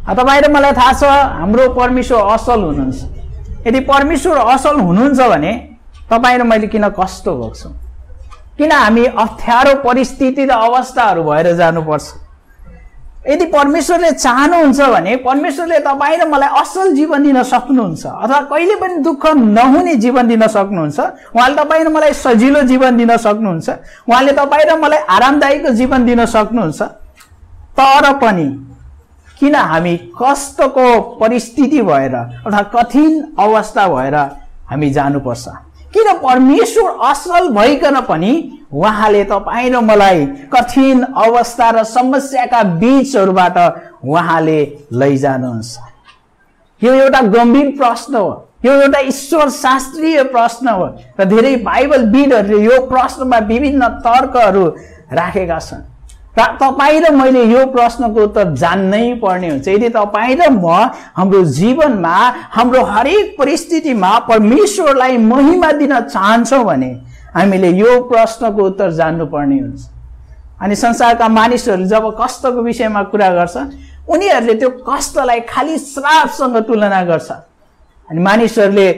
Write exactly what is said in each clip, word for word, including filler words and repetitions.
तपाईँ र मलाई थाहा छ हाम्रो परमेश्वर असल हुनुहुन्छ। यदि परमेश्वर असल हुनुहुन्छ भने तपाईँ र मैले किन कष्ट भोग्छौँ, किन हामी अप्ठ्यारो परिस्थिति र अवस्थाहरू भएर जानुपर्छ? यदि परमेश्वरले चाहनुहुन्छ भने परमेश्वरले तपाईँ र मलाई असल जीवन दिन सक्नुहुन्छ, अथवा कहिले पनि दुःख नहुने जीवन दिन सक्नुहुन्छ। उहाँले तपाईँ र मलाई सजिलो जीवन दिन सक्नुहुन्छ, उहाँले तपाईँ र मलाई आरामदायीको जीवन दिन सक्नुहुन्छ। तर पनि किन हामी कष्टको परिस्थिति भएर अथवा कठिन अवस्था भएर हामी जानुपर्छ? किन परमेश्वर असल भइकन पनि उहाँले तपाईँ र मलाई कठिन अवस्था र समस्याका बीचहरूबाट उहाँले लैजानुहुन्छ? यो एउटा गम्भीर प्रश्न हो, यो एउटा ईश्वर शास्त्रीय प्रश्न हो र धेरै बाइबल विदहरूले यो प्रश्नमा विभिन्न तर्कहरू राखेका छन्। र तपाईँ र मैले यो प्रश्नको उत्तर जान्नै पर्ने हुन्छ। यदि तपाईँ र म हाम्रो जीवनमा हाम्रो हरेक परिस्थितिमा परमेश्वरलाई महिमा दिन चाहन्छौँ भने हामीले यो प्रश्नको उत्तर जान्नुपर्ने हुन्छ। अनि संसारका मानिसहरूले जब कष्टको विषयमा कुरा गर्छ उनीहरूले त्यो कष्टलाई खालि श्रापसँग तुलना गर्छ। अनि मानिसहरूले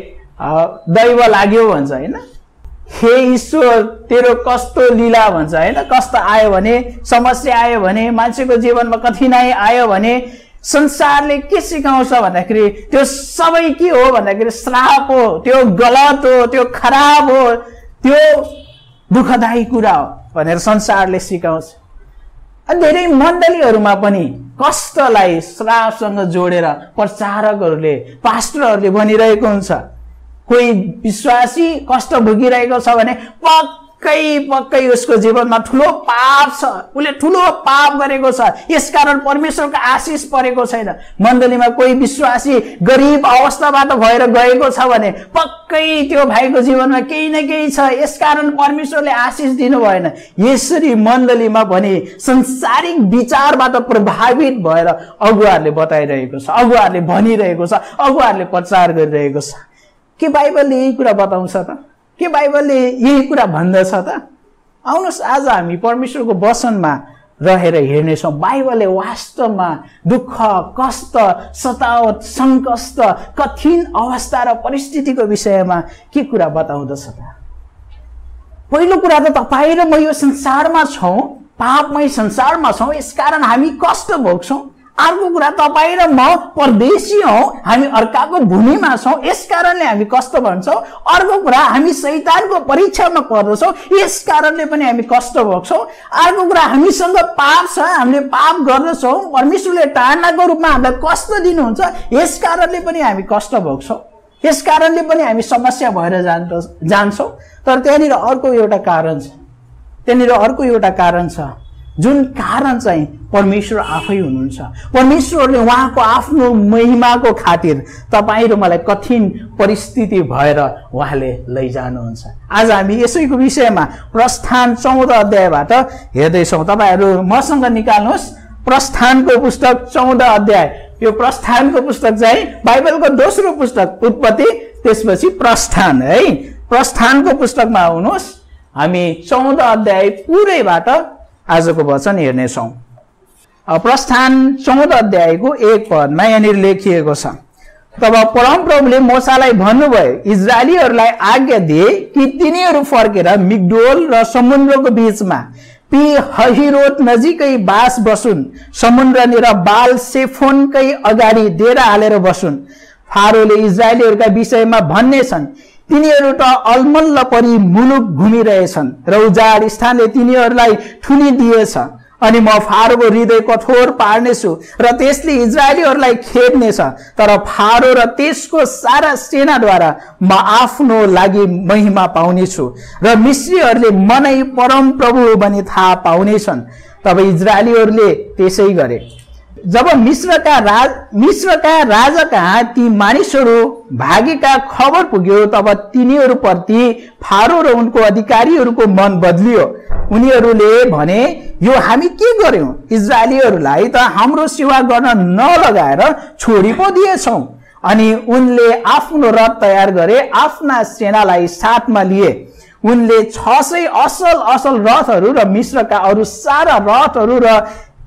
दैव लाग्यो भन्छ, होइन? हे ईश्वर तेरो कस्तो लीला भन्छ, होइन? कष्ट आयो भने, समस्या आयो भने, मान्छेको जीवनमा कठिनाई आयो भने संसारले के सिकाउँछ भन्दाखेरि त्यो सबै के हो भन्दाखेरि श्राप हो, त्यो गलत हो, त्यो खराब हो, त्यो दुःखदायी कुरा हो भनेर संसारले सिकाउँछ। अनि धेरै मण्डलीहरूमा पनि कष्टलाई श्रापसँग जोडेर प्रचारकहरूले, पास्टरहरूले भनिरहेको हुन्छ। कोही विश्वासी कष्ट भोगिरहेको छ भने पक्कै पक्कै उसको जीवनमा ठुलो पाप छ, उसले ठुलो पाप गरेको छ, यसकारण परमेश्वरको आशिष परेको छैन। मण्डलीमा कोही विश्वासी गरिब अवस्थाबाट भएर गएको छ भने पक्कै त्यो भाइको जीवनमा केही न केही छ, यसकारण परमेश्वरले आशिष दिनु भएन। यसरी मण्डलीमा भने संसारिक विचारबाट प्रभावित भएर अगुवाहरूले बताइरहेको छ, अगुवाहरूले भनिरहेको छ, अगुवाहरूले प्रचार गरिरहेको छ। के बाइबलले यही कुरा बताउँछ त? के बाइबलले यही कुरा भन्दछ त? आउनुहोस् आज हामी परमेश्वरको वचनमा रहेर हेर्नेछौँ बाइबलले वास्तवमा दुःख, कष्ट, सतावट, सङ्कष्ट, कठिन अवस्था र परिस्थितिको विषयमा के कुरा बताउँदछ त? पहिलो कुरा त तपाईँ र म यो संसारमा छौँ, पापमय संसारमा छौँ, यसकारण हामी कष्ट भोग्छौँ। अर्को कुरा तपाईँ र म परदेशी हौँ, हामी अर्काको भूमिमा छौँ, यसकारणले हामी कष्ट भन्छौँ। अर्को कुरा हामी शैतानको परीक्षामा पर्दछौँ, यसकारणले पनि हामी कष्ट भोग्छौँ। अर्को कुरा हामीसँग पाप छ, हामीले पाप गर्दछौँ, परमेश्वरले ताडनाको रूपमा हामीलाई कष्ट दिनुहुन्छ, यसकारणले पनि हामी कष्ट भोग्छौँ, यसकारणले पनि हामी समस्या भएर जान्छौँ। तर त्यहाँनिर अर्को एउटा कारण छ, त्यहाँनिर अर्को एउटा कारण छ जुन कारण चाहिँ परमेश्वर आफै हुनुहुन्छ। परमेश्वरले उहाँको आफ्नो महिमाको खातिर तपाईँ र मलाई कठिन परिस्थिति भएर उहाँले लैजानुहुन्छ। आज हामी यसैको विषयमा प्रस्थान चौध अध्यायबाट हेर्दैछौँ। तपाईँहरू मसँग निकाल्नुहोस् प्रस्थानको पुस्तक चौध अध्याय। यो प्रस्थानको पुस्तक चाहिँ बाइबलको दोस्रो पुस्तक उत्पत्ति, त्यसपछि प्रस्थान है। प्रस्थानको पुस्तकमा आउनुहोस्, हामी चौध अध्याय पुरैबाट आजको वचन हेर्नेछौँ। प्रस्थान चौध अध्यायको एक पदमा यहाँनिर लेखिएको छ, तब परमप्रभुले मोसालाई भन्नुभयो, इजरायलीहरूलाई आज्ञा दिए कि तिनीहरू फर्केर मिग्दोल र समुद्रको बीचमा पी हहिरोत नजिकै बास बसुन्, समुद्रनिर बाल सेफोनकै अगाडि डेरा हालेर बसुन्। फारोले इजरायलीहरूका विषयमा भन्ने छन्, तिनीहरू त अलमल्ल परि मुलुक घुमिरहेछन् र उजाड स्थानले तिनीहरूलाई थुनिदिएछ। अनि म फारोको हृदय कठोर पार्नेछु र त्यसले इजरायलीहरूलाई खेद्नेछ, तर फारो र त्यसको सारा सेनाद्वारा म आफ्नो लागि महिमा पाउनेछु र मिश्रीहरूले मनै परम प्रभु भनी थाहा पाउनेछन्। तब इजरायलीहरूले त्यसै गरे। जब मिश्रका राज मिश्रका राजा कहाँ ती मानिसहरू भागेका खबर पुग्यो, तब तिनीहरूप्रति फारो र उनको अधिकारीहरूको मन बदलियो। उनीहरूले भने, यो हामी के गर्यौं? इजरायलीहरूलाई त हाम्रो सेवा गर्न नलगाएर छोडी पो दिएछौँ। अनि उनले आफ्नो रथ तयार गरे, आफ्ना सेनालाई साथमा लिए। उनले छ सय असल असल रथहरू र मिश्रका अरू सारा रथहरू र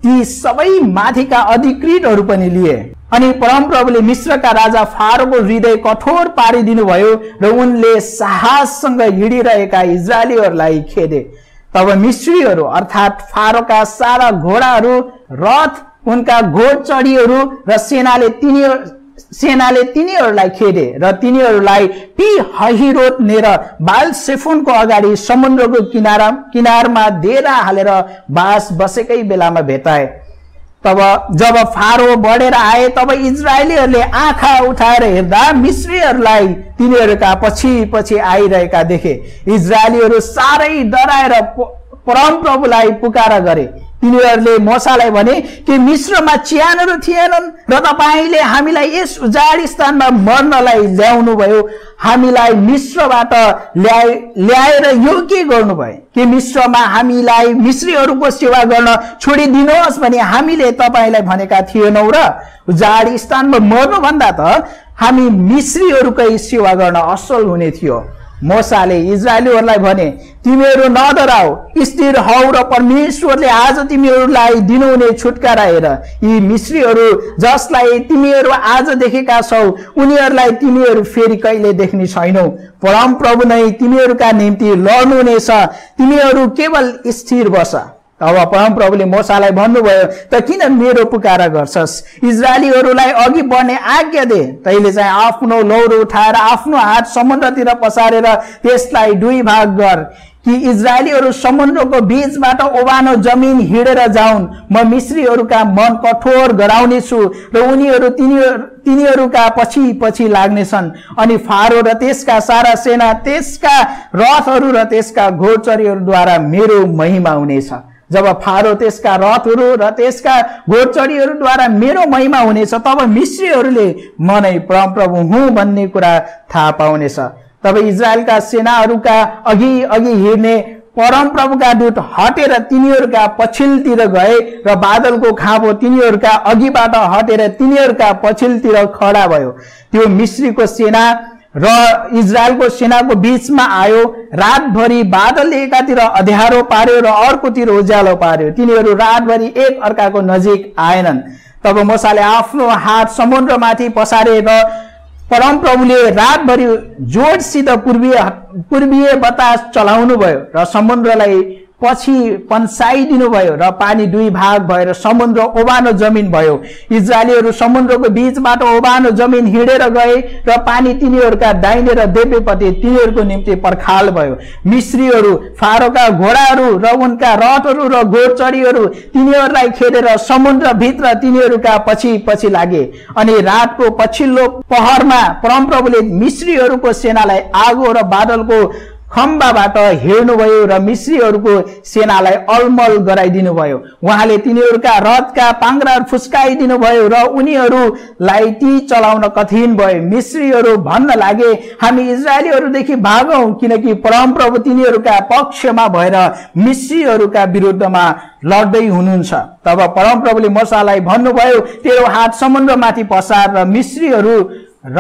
ती सबै माथिका अधिकृतहरू पनि लिए। अनि परमप्रभुले मिश्रका राजा फारोको हृदय कठोर पारिदिनु भयो र उनले साहससँग हिँडिरहेका इजरायलीहरूलाई खेदे। तब मिश्रीहरू अर्थात् फारोका सारा घोडाहरू, रथ, उनका घोडचढीहरू र सेनाले तिनीहरू सेनाले तिनीहरूलाई खेदे र तिनीहरूलाई पी हहिरोतनेर बाल सेफोनको अगाडि समुद्रको किनारा किनारमा डेरा हालेर बास बसेकै बेलामा भेटाए। तब जब फारो बढेर आए तब इजरायलीहरूले आँखा उठाएर हेर्दा मिश्रीहरूलाई तिनीहरूका पछि पछि आइरहेका देखे। इजरायलीहरू साह्रै डराएर परमप्रभुलाई पुकारा गरे। तिनीहरूले मोसालाई भने कि मिश्रमा च्यानहरू थिएनन् र तपाईले हामीलाई यस उजाड स्थानमा मर्नलाई ल्याउनु भयो। हामीलाई मिश्रबाट ल्याए ल्याएर यो के गर्नुभयो कि मिश्रमा हामीलाई मिश्रीहरूको सेवा गर्न छोडिदिनुहोस् भने हामीले तपाईलाई भनेका थिएनौँ र? उजाड स्थानमा मर्नुभन्दा त हामी मिश्रीहरूकै सेवा गर्न असल हुने थियो। मोसाले इजरायलीहरूलाई भने तिमीहरू नडराऊ, स्थिर हौ र परमेश्वरले आज तिमीहरूलाई दिनुहुने छुटकारा हेर। यी मिश्रीहरू जसलाई तिमीहरू आज देखेका छौ उनीहरूलाई तिमीहरू फेरि कहिले देख्ने छैनौ। परमप्रभु नै तिमीहरूका निम्ति लड्नुहुनेछ, तिमीहरू केवल स्थिर बस। तब परमप्रभुले मोसालाई भन्नुभयो त किन मेरो पुकारा गर्छस्? इजरायलीहरूलाई अघि बढ्ने आज्ञा दे। तैले चाहिँ आफ्नो लौरो उठाएर आफ्नो हात समुद्रतिर पसारेर त्यसलाई दुई भाग गर कि इजरायलीहरू समुद्रको बीचबाट ओबानो जमिन हिँडेर जाउन्। म मिश्रीहरूका मन कठोर गराउनेछु र उनीहरू तिनीहरूका पछि पछि लाग्नेछन्। अनि फारो र त्यसका सारा सेना, त्यसका रथहरू र त्यसका घोडचढीहरूद्वारा मेरो महिमा हुनेछ। जब फारो, त्यसका रथहरू र त्यसका घोडचढीहरूद्वारा मेरो महिमा हुनेछ तब मिश्रीहरूले म नै परमप्रभु हुँ भन्ने कुरा थाहा पाउनेछ। तब इजरायलका सेनाहरूका अघि अघि हिँड्ने परमप्रभुका दूत हटेर तिनीहरूका पछिल्तिर गए र बादलको खाँबो तिनीहरूका अघिबाट हटेर तिनीहरूका पछिल्तिर खडा भयो। त्यो मिश्रीको सेना र इजरायलको सेनाको बीचमा आयो। रातभरि बादलले एकातिर अँध्यारो पार्यो र अर्कोतिर उज्यालो पार्यो। तिनीहरू रातभरि एक अर्काको नजिक आएनन्। तब मोसाले आफ्नो हात समुद्रमाथि पसारे र परमप्रभुले रातभरि जोडसित पूर्वीय पूर्वीय बतास चलाउनु भयो र समुद्रलाई पछि पन्साइदिनु भयो र पानी दुई भाग भएर समुद्र ओबानो जमिन भयो। इजरायलीहरू समुद्रको बीचबाट ओबानो जमिन हिँडेर गए र पानी तिनीहरूका दाहिने र देब्रेपट्टि तिनीहरूको निम्ति पर्खाल भयो। मिश्रीहरू, फारोका घोडाहरू र उनका रथहरू र घोडचढीहरू तिनीहरूलाई खेदेर समुद्र भित्र तिनीहरूका पछि पछि लागे। अनि रातको पछिल्लो पहरमा परमप्रभुले मिश्रीहरूको सेनालाई आगो र बादलको खम्बाबाट हेर्नुभयो र मिश्रीहरूको सेनालाई अलमल गराइदिनु भयो। उहाँले तिनीहरूका रथका पाङ्ग्राहरू फुस्काइदिनु भयो र उनीहरूलाई ती चलाउन कठिन भयो। मिश्रीहरू भन्न लागे हामी इजरायलीहरूदेखि भागौं किनकि परमप्रभु तिनीहरूका पक्षमा भएर मिश्रीहरूका विरुद्धमा लड्दै हुनुहुन्छ। तब परमप्रभुले मोसालाई भन्नुभयो तेरो हात समुद्रमाथि पसार र मिश्रीहरू र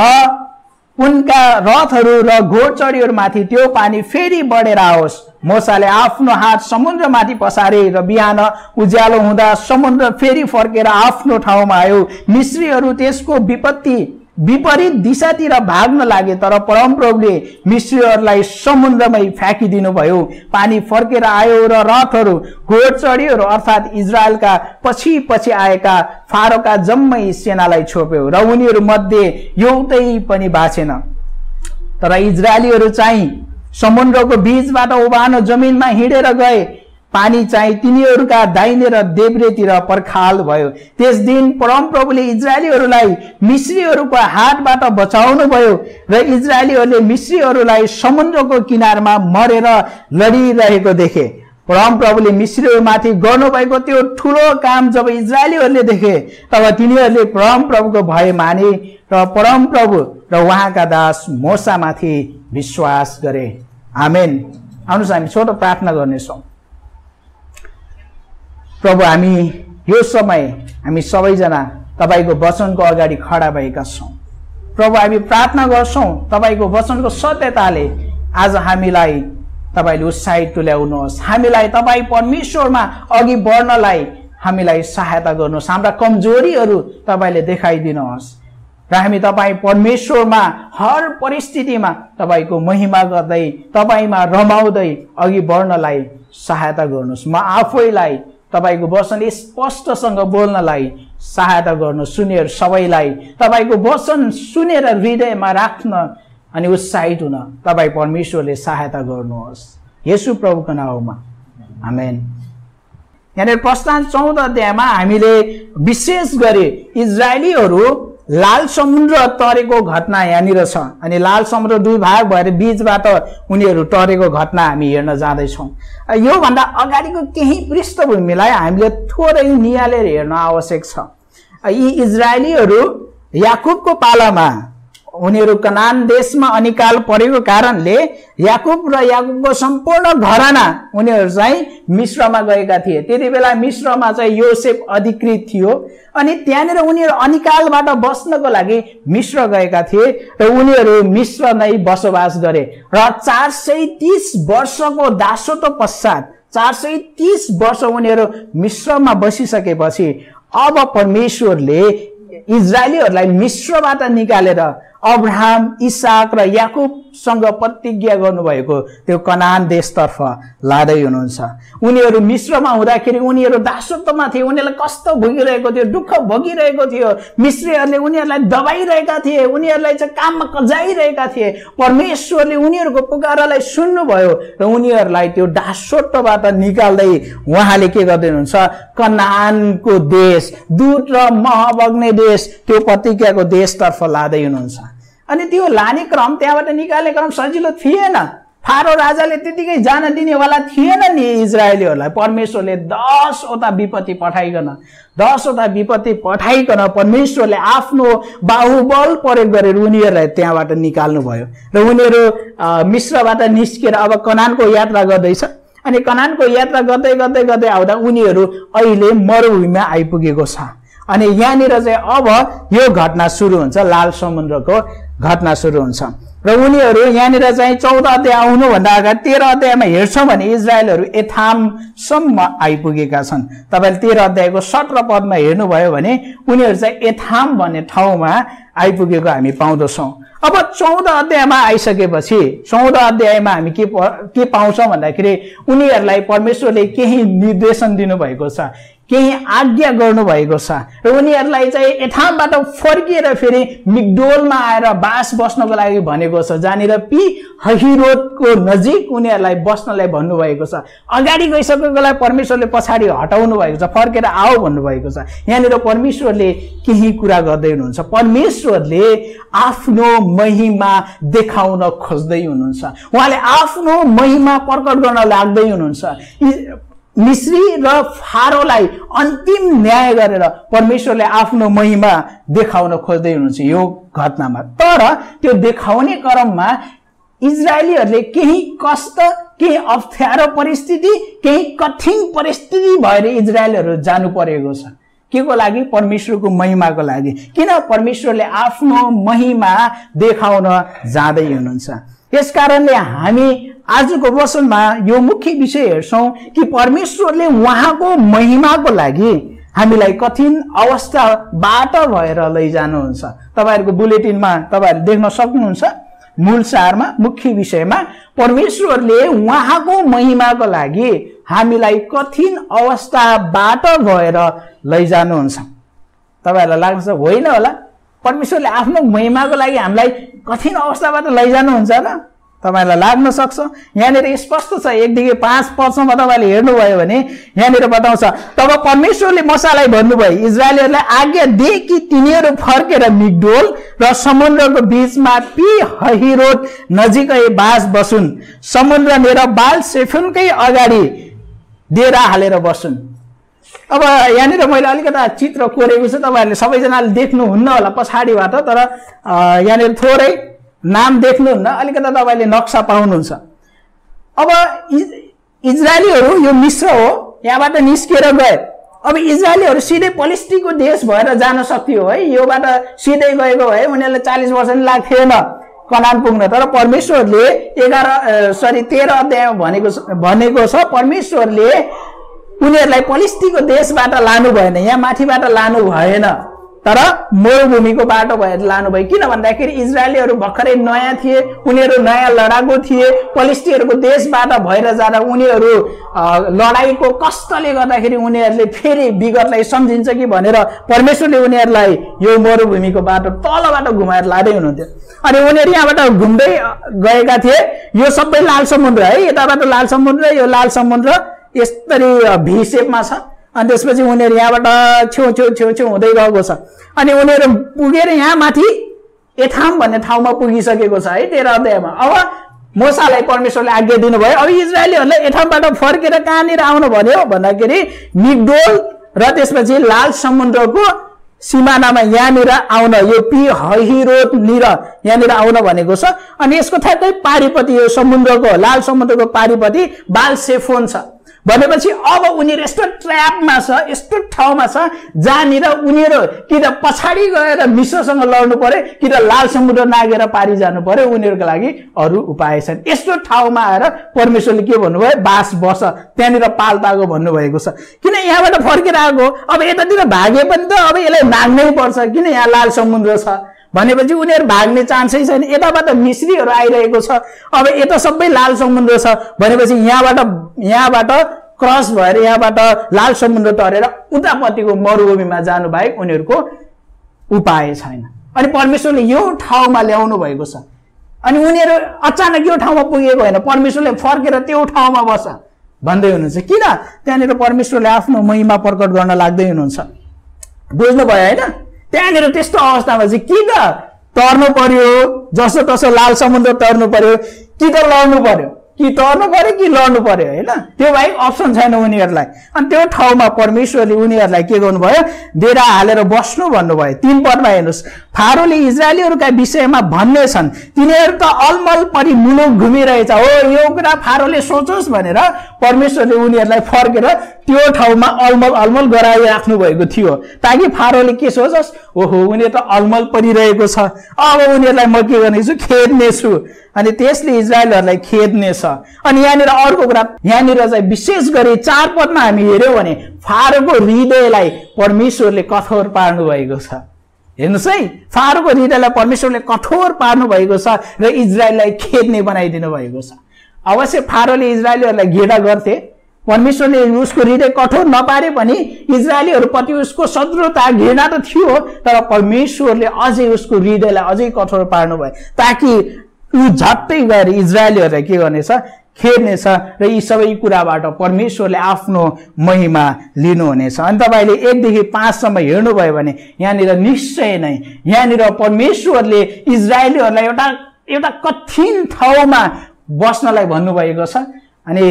उनका रथहरू र घोडचढीहरूमाथि त्यो पानी फेरि बढेर आओस्। मोसाले आफ्नो हात समुद्रमाथि पसारे र बिहान उज्यालो हुँदा समुद्र फेरि फर्केर आफ्नो ठाउँमा आयो। मिश्रीहरू त्यसको विपत्ति विपरीत दिशातिर भाग्न लागे तर परमप्रभुले मिश्रीहरूलाई समुद्रमै फ्याँकिदिनु भयो। पानी फर्केर आयो र रथहरू, घोडचढीहरू अर्थात् इजरायलका पछि पछि आएका फारोका जम्मै सेनालाई छोप्यो र उनीहरू मध्ये एउटै पनि बाँचेन। तर इजरायलीहरू चाहिँ समुद्रको बीचबाट ओबानो जमिनमा हिँडेर गए। पानी चाहिँ तिनीहरूका दाहिने र देब्रेतिर पर्खाल भयो। त्यस दिन परमप्रभुले इजरायलीहरूलाई मिश्रीहरूको हातबाट बचाउनु भयो र इजरायलीहरूले मिश्रीहरूलाई समुद्रको किनारमा मरेर लडिरहेको देखे। परमप्रभुले मिश्रीहरूमाथि गर्नुभएको त्यो ठुलो काम जब इजरायलीहरूले देखे तब तिनीहरूले परमप्रभुको भय माने र परमप्रभु र उहाँका दास मोसामाथि विश्वास गरे। आमेन। आउनुहोस् हामी छोटो प्रार्थना गर्नेछौँ। प्रभु हामी यो समय हामी सबैजना तपाईको वचनको अगाडि खडा भएका छौँ। प्रभु हामी प्रार्थना गर्छौँ तपाईको वचनको सत्यताले आज हामीलाई तपाईले उत्साहित तुल्याउनुहोस्। हामीलाई तपाई परमेश्वरमा अघि बढ्नलाई हामीलाई सहायता गर्नुहोस्, हाम्रा कमजोरीहरू तपाईँले देखाइदिनुहोस् र हामी तपाईँ परमेश्वरमा हर परिस्थितिमा तपाईँको महिमा गर्दै तपाईँमा रमाउँदै अघि बढ्नलाई सहायता गर्नुहोस्। म आफैलाई तपाईँको वचन स्पष्टसँग बोल्नलाई सहायता गर्नुहोस्। सुनेर सबैलाई तपाईँको वचन सुनेर हृदयमा राख्न अनि उत्साहित हुन तपाईँ परमेश्वरले सहायता गर्नुहोस्, येशू प्रभुको नाउँमा, आमेन। यहाँनिर प्रस्थान चौध अध्यायमा हामीले विशेष गरी इजरायलीहरू लाल समुद्र तरेको घटना यहाँनिर छ अनि लाल समुद्र दुई भाग भएर बीचबाट उनीहरू टरेको घटना हामी हेर्न जाँदैछौँ। योभन्दा अगाडिको केही पृष्ठभूमिलाई हामीले थोरै निहालेर हेर्न आवश्यक छ। यी इजरायलीहरू याकुबको पालामा उनीहरू कनान देशमा अनिकाल परेको कारणले याकुब र याकुबको सम्पूर्ण घराना उनीहरू चाहिँ मिश्रमा गएका थिए। त्यति बेला मिश्रमा चाहिँ योसेफ अधिकृत थियो अनि त्यहाँनिर उनीहरू अनिकालबाट बस्नको लागि मिश्र गएका थिए र उनीहरू मिश्र नै बसोबास गरे र चार सय तीस वर्षको दासत्व पश्चात चार सय तीस वर्ष उनीहरू मिश्रमा बसिसकेपछि अब परमेश्वरले इजरायलीहरूलाई मिश्रबाट निकालेर अब्राहम, इसाक र याकुबसँग प्रतिज्ञा गर्नुभएको त्यो कनान देशतर्फ लाँदै हुनुहुन्छ। उनीहरू मिश्रमा हुँदाखेरि उनीहरू दासत्वमा थिए, उनीहरूलाई कष्ट भोगिरहेको थियो, दुःख भोगिरहेको थियो, मिश्रीहरूले उनीहरूलाई दबाइरहेका थिए, उनीहरूलाई चाहिँ काममा कजाइरहेका थिए। परमेश्वरले उनीहरूको पुकारालाई सुन्नुभयो र उनीहरूलाई त्यो दासत्वबाट निकाल्दै उहाँले के गर्दै हुनुहुन्छ, कनानको देश, दूध र मह बग्ने देश, त्यो प्रतिज्ञाको देशतर्फ लाँदै हुनुहुन्छ। अनि त्यो लाने क्रम, त्यहाँबाट निकाल्ने क्रम सजिलो थिएन। फारो राजाले त्यतिकै जान दिनेवाला थिएन नि इजरायलीहरूलाई। परमेश्वरले दसवटा विपत्ति पठाइकन दसवटा विपत्ति पठाइकन परमेश्वरले आफ्नो बाहुबल प्रयोग गरेर उनीहरूलाई त्यहाँबाट निकाल्नुभयो र उनीहरू मिश्रबाट निस्केर अब कनानको यात्रा गर्दैछ। अनि कनानको यात्रा गर्दै गर्दै गर्दै आउँदा उनीहरू अहिले मरुभूमिमा आइपुगेको छ। अनि यहाँनिर चाहिँ अब यो घटना सुरु हुन्छ, लाल समुद्रको घटना सुरु हुन्छ र उनीहरू यहाँनिर चाहिँ चौध अध्याय आउनुभन्दा अगाडि तेह्र अध्यायमा हेर्छौँ भने इजरायलहरू एथामसम्म आइपुगेका छन्। तपाईँले तेह्र अध्यायको सत्र पदमा हेर्नुभयो भने उनीहरू चाहिँ एथाम भन्ने ठाउँमा आइपुगेको हामी पाउँदछौँ। अब चौध अध्यायमा आइसकेपछि चौध अध्यायमा हामी के के पाउँछौँ भन्दाखेरि उनीहरूलाई परमेश्वरले केही निर्देशन दिनुभएको छ, केही आज्ञा गर्नुभएको छ र उनीहरूलाई चाहिँ एथामबाट फर्किएर फेरि मिग्दोलमा आएर बास बस्नको लागि भनेको छ, जहाँनिर पी हहिरोतको नजिक उनीहरूलाई बस्नलाई भन्नुभएको छ। अगाडि गइसकेकोलाई परमेश्वरले पछाडि हटाउनु भएको छ, फर्केर आओ भन्नुभएको छ। यहाँनिर परमेश्वरले केही कुरा गर्दै हुनुहुन्छ। परमेश्वरले आफ्नो महिमा देखाउन खोज्दै हुनुहुन्छ, उहाँले आफ्नो महिमा प्रकट गर्न लाग्दै हुनुहुन्छ। मिश्री र फारोलाई अन्तिम न्याय गरेर परमेश्वरले आफ्नो महिमा देखाउन खोज्दै हुनुहुन्छ यो घटनामा। तर त्यो देखाउने क्रममा इजरायलीहरूले केही कष्ट, केही अप्ठ्यारो परिस्थिति, केही कठिन परिस्थिति भएर इजरायलहरू जानु परेको छ। के को लागि? परमेश्वरको महिमाको लागि। किन? परमेश्वरले आफ्नो महिमा देखाउन जाँदै हुनुहुन्छ। यसकारणले हामी आजको वचनमा यो मुख्य विषय हेर्छौं कि परमेश्वरले उहाँको महिमाको लागि हामीलाई कठिन अवस्थाबाट भएर लैजानुहुन्छ। तपाईहरुको बुलेटिनमा तपाईहरुले देख्न सक्नुहुन्छ मूल सारमा मुख्य विषयमा परमेश्वरले उहाँको महिमाको लागि हामीलाई कठिन अवस्थाबाट भएर लैजानुहुन्छ। तपाईहरुलाई लाग्छ होइन होला, परमेश्वरले आफ्नो महिमाको लागि हामीलाई कठिन अवस्थाबाट लैजानुहुन्छ र? तपाईलाई लाग्न सक्छ। यहाँनिर स्पष्ट छ, एकदेखि पाँच पदसम्म तपाईले हेर्नुभयो भने यहाँनिर बताउँछ, तब परमेश्वरले मूसालाई भन्नुभयो, इजरायलीहरूलाई आज्ञा दे कि तिनीहरू फर्केर मिग्दोल र समुद्रको बीचमा पी हहिरोत नजिकै बास बसुन्, समुद्र नेर बाल सेफुनकै अगाडि डेरा हालेर बसुन्। अब यहाँनिर मैले अलिकता चित्र कोरेको छु, तपाईहरुले सबैजनाले देख्नुहुन्न होला पछाडिबाट, तर यहाँनिर थोरै नाम देख्नुहुन्न, अलिकता तपाईले नक्सा पाउनुहुन्छ। अब इजरायलीहरू यो मिश्र हो, यहाँबाट निस्केर गए। अब इजरायलीहरू सिधै पलिस्टीको देश भएर जान सक्थ्यो है, योबाट सिधै गएको भए उनीहरूलाई चालीस वर्ष नि लाग्थेन कनान पुग्न। तर परमेश्वरले एघार सरी तेह्र अध्यायमा भनेको भनेको छ, परमेश्वरले उनीहरूलाई पलिस्टीको देशबाट लानु भएन, यहाँ माथिबाट लानु भएन, तर मरुभूमिको बाटो भएर लानु भयो। किन भन्दाखेरि इजरायलीहरू भर्खरै नयाँ थिए, उनीहरू नयाँ लडाकु थिए। पलिस्टीहरूको देशबाट भएर जाँदा उनीहरू लडाईको कष्टले गर्दाखेरि उनीहरूले फेरि विगतलाई सम्झिन्छ कि भनेर परमेश्वरले उनीहरूलाई यो मरुभूमिको बाटो तलबाट घुमाएर लाँदै हुनुहुन्थ्यो। अनि उनीहरू यहाँबाट घुम्दै गएका थिए। यो सबै लाल समुद्र है, यताबाट लाल समुद्र, यो लाल समुद्र यसरी भी सेपमा छ। अनि त्यसपछि उनीहरू यहाँबाट छेउ छेउ छेउ छेउ हुँदै गएको छ। अनि उनीहरू पुगेर यहाँ माथि एथाम भन्ने ठाउँमा पुगिसकेको छ है तेह्र अध्यायमा। अब मोसालाई परमेश्वरले आज्ञा दिनुभयो, अब इजरायलीहरूलाई एथामबाट फर्केर कहाँनिर आउनु भन्यो भन्दाखेरि मिग्दोल र त्यसपछि लाल समुद्रको सिमानामा यहाँनिर आउन, यो पी हहिरोतनिर यहाँनिर आउन भनेको छ। अनि यसको ठ्याक्कै पारिपट्टि यो समुद्रको लाल समुद्रको पारिपट्टि बाल सेफोन छ भनेपछि अब उनीहरू यस्तो ट्र्यापमा छ, यस्तो ठाउँमा छ जहाँनिर उनीहरू कि त पछाडि गएर मिश्रसँग लड्नु पर्यो कि त लाल समुद्र नागेर पारी जानु पर्यो। उनीहरूको लागि अरू उपाय छैन। यस्तो ठाउँमा आएर परमेश्वरले के भन्नुभयो, बास बस त्यहाँनिर पाल्ताको भन्नुभएको छ। किन यहाँबाट फर्केर आएको, अब यतातिर भागे पनि त अब यसलाई नाग्नै पर्छ, किन यहाँ लाल समुद्र छ भनेपछि उनीहरू भाग्ने चान्सै छैन। यताबाट मिश्रीहरू आइरहेको छ, अब यता सबै लाल समुद्र छ भनेपछि यहाँबाट यहाँबाट क्रस भएर यहाँबाट लाल समुद्र तरेर उतापट्टिको मरुभूमिमा जानु बाहेक उनीहरूको उपाय छैन। अनि परमेश्वरले यो ठाउँमा ल्याउनु भएको छ। अनि उनीहरू अचानक यो ठाउँमा पुगेको होइन, परमेश्वरले फर्केर त्यो ठाउँमा बस भन्दै हुनुहुन्छ। किन त्यहाँनिर परमेश्वरले आफ्नो महिमा प्रकट गर्न लाग्दै हुनुहुन्छ, बुझ्नुभयो होइन? त्यहाँनिर त्यस्तो अवस्थामा चाहिँ कि त तर्नु पर्यो, जसो तसो लाल समुद्र तर्नु पर्यो, कि त लड्नु पर्यो, कि तर्नु पर्यो कि लड्नु पर्यो होइन, त्यो बाहेक अप्सन छैन उनीहरूलाई। अनि त्यो ठाउँमा परमेश्वरले उनीहरूलाई के गर्नुभयो, डेरा हालेर बस्नु भन्नुभयो। तीन पदमा हेर्नुहोस्, फारोले इजरायलीहरूका विषयमा भन्ने छन्, तिनीहरू त अलमल परि मुलुक घुमिरहेछ हो। यो कुरा फारोले सोचोस् भनेर परमेश्वरले उनीहरूलाई फर्केर त्यो ठाउँमा अलमल अलमल गराइराख्नु भएको थियो, ताकि फारोले के सोचोस्, ओहो उनीहरू त अलमल परिरहेको छ, अब उनीहरूलाई म के गर्नेछु, खेद्नेछु। अनि त्यसले इजरायलहरूलाई खेद्नेछ। अनि यहाँनिर अर्को कुरा, यहाँनिर चाहिँ विशेष गरी चार पदमा हामी हेर्यौँ भने फारोको हृदयलाई परमेश्वरले कठोर पार्नु भएको छ। हेर्नुहोस् है, फारोको हृदयलाई परमेश्वरले कठोर पार्नु भएको छ र इजरायललाई खेद्ने बनाइदिनु भएको छ। अवश्य फारोले इजरायलीहरूलाई घृणा गर्थे, परमेश्वरले उसको हृदय कठोर नपारे पनि इजरायलीहरूप्रति उसको शत्रुता घृणा त थियो, तर परमेश्वरले अझै उसको हृदयलाई अझै कठोर पार्नु भयो, ताकि ऊ झट्टै गएर इजरायलीहरूलाई के गर्नेछ, खेद्नेछ र यी सबै कुराबाट परमेश्वरले आफ्नो महिमा लिनुहुनेछ। अनि तपाईँले एकदेखि पाँचसम्म हेर्नुभयो भने यहाँनिर निश्चय नै यहाँनिर परमेश्वरले इजरायलीहरूलाई एउटा एउटा कठिन ठाउँमा बस्नलाई भन्नुभएको छ। अनि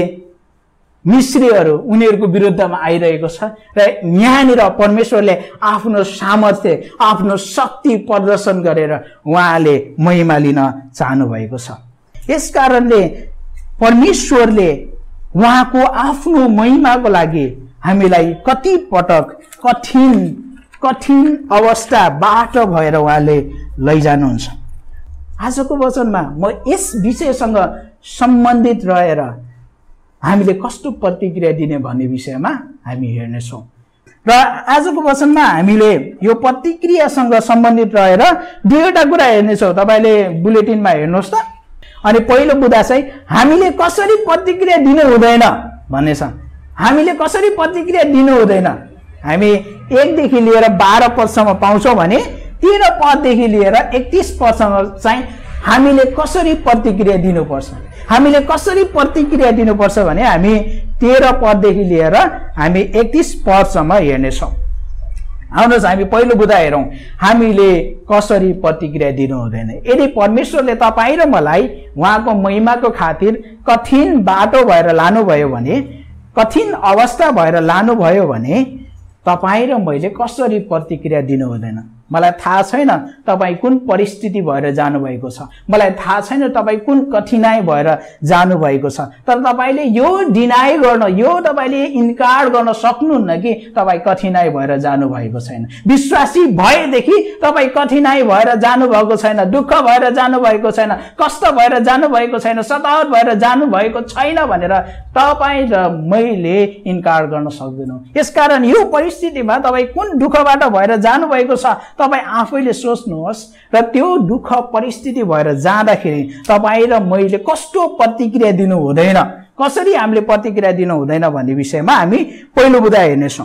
मिश्रीहरू उनीहरूको विरुद्धमा आइरहेको छ र यहाँनिर परमेश्वरले आफ्नो सामर्थ्य, आफ्नो शक्ति प्रदर्शन गरेर उहाँले महिमा लिन चाहनु भएको छ। यसकारणले परमेश्वरले उहाँको आफ्नो महिमाको लागि हामीलाई कति पटक कठिन कठिन अवस्थाबाट भएर उहाँले लैजानुहुन्छ। आजको वचनमा म यस विषयसँग सम्बन्धित रहेर हामीले कस्तो प्रतिक्रिया दिने भन्ने विषयमा हामी हेर्नेछौँ। र आजको वचनमा हामीले यो प्रतिक्रियासँग सम्बन्धित रहेर दुईवटा कुरा हेर्नेछौँ। तपाईँले बुलेटिनमा हेर्नुहोस् त। अनि पहिलो बुदा चाहिँ हामीले कसरी प्रतिक्रिया दिनु हुँदैन भन्ने छ। हामीले कसरी प्रतिक्रिया दिनु हुँदैन, हामी एकदेखि लिएर बाह्र पदसम्म पाउँछौँ भने तेह्र पददेखि लिएर एकतिस पदसम्म चाहिँ हामीले कसरी प्रतिक्रिया दिनुपर्छ। हामीले कसरी प्रतिक्रिया दिनुपर्छ भने हामी तेह्र पददेखि लिएर हामी एकतिस पदसम्म हेर्नेछौँ। आउनुहोस् हामी पहिलो बुदा हेरौँ, हामीले कसरी प्रतिक्रिया दिनु हुँदैन। यदि परमेश्वरले तपाईँ र मलाई उहाँको महिमाको खातिर कठिन बाटो भएर लानुभयो भने, कठिन अवस्था भएर लानुभयो भने तपाईँ र मैले कसरी प्रतिक्रिया दिनु हुँदैन। मलाई थाहा छैन तपाईँ कुन परिस्थिति भएर जानुभएको छ, मलाई थाहा छैन तपाईँ कुन कठिनाइ भएर जानुभएको छ, तर तपाईँले यो डिनाइ गर्न, यो तपाईँले इन्कार गर्न सक्नुहुन्न कि तपाईँ कठिनाइ भएर जानुभएको छैन। विश्वासी भएदेखि तपाईँ कठिनाइ भएर जानुभएको छैन, दुःख भएर जानुभएको छैन, कष्ट भएर जानुभएको छैन, सतावट भएर जानुभएको छैन भनेर तपाईँ र मैले इन्कार गर्न सक्दैनौँ। यसकारण यो परिस्थितिमा तपाईँ कुन दुःखबाट भएर जानुभएको छ तपाईँ आफैले सोच्नुहोस् र त्यो दुःख परिस्थिति भएर जाँदाखेरि तपाईँ र मैले कस्तो प्रतिक्रिया दिनु हुँदैन, कसरी हामीले प्रतिक्रिया दिनु हुँदैन भन्ने विषयमा हामी पहिलो बुँदा हेर्नेछौँ।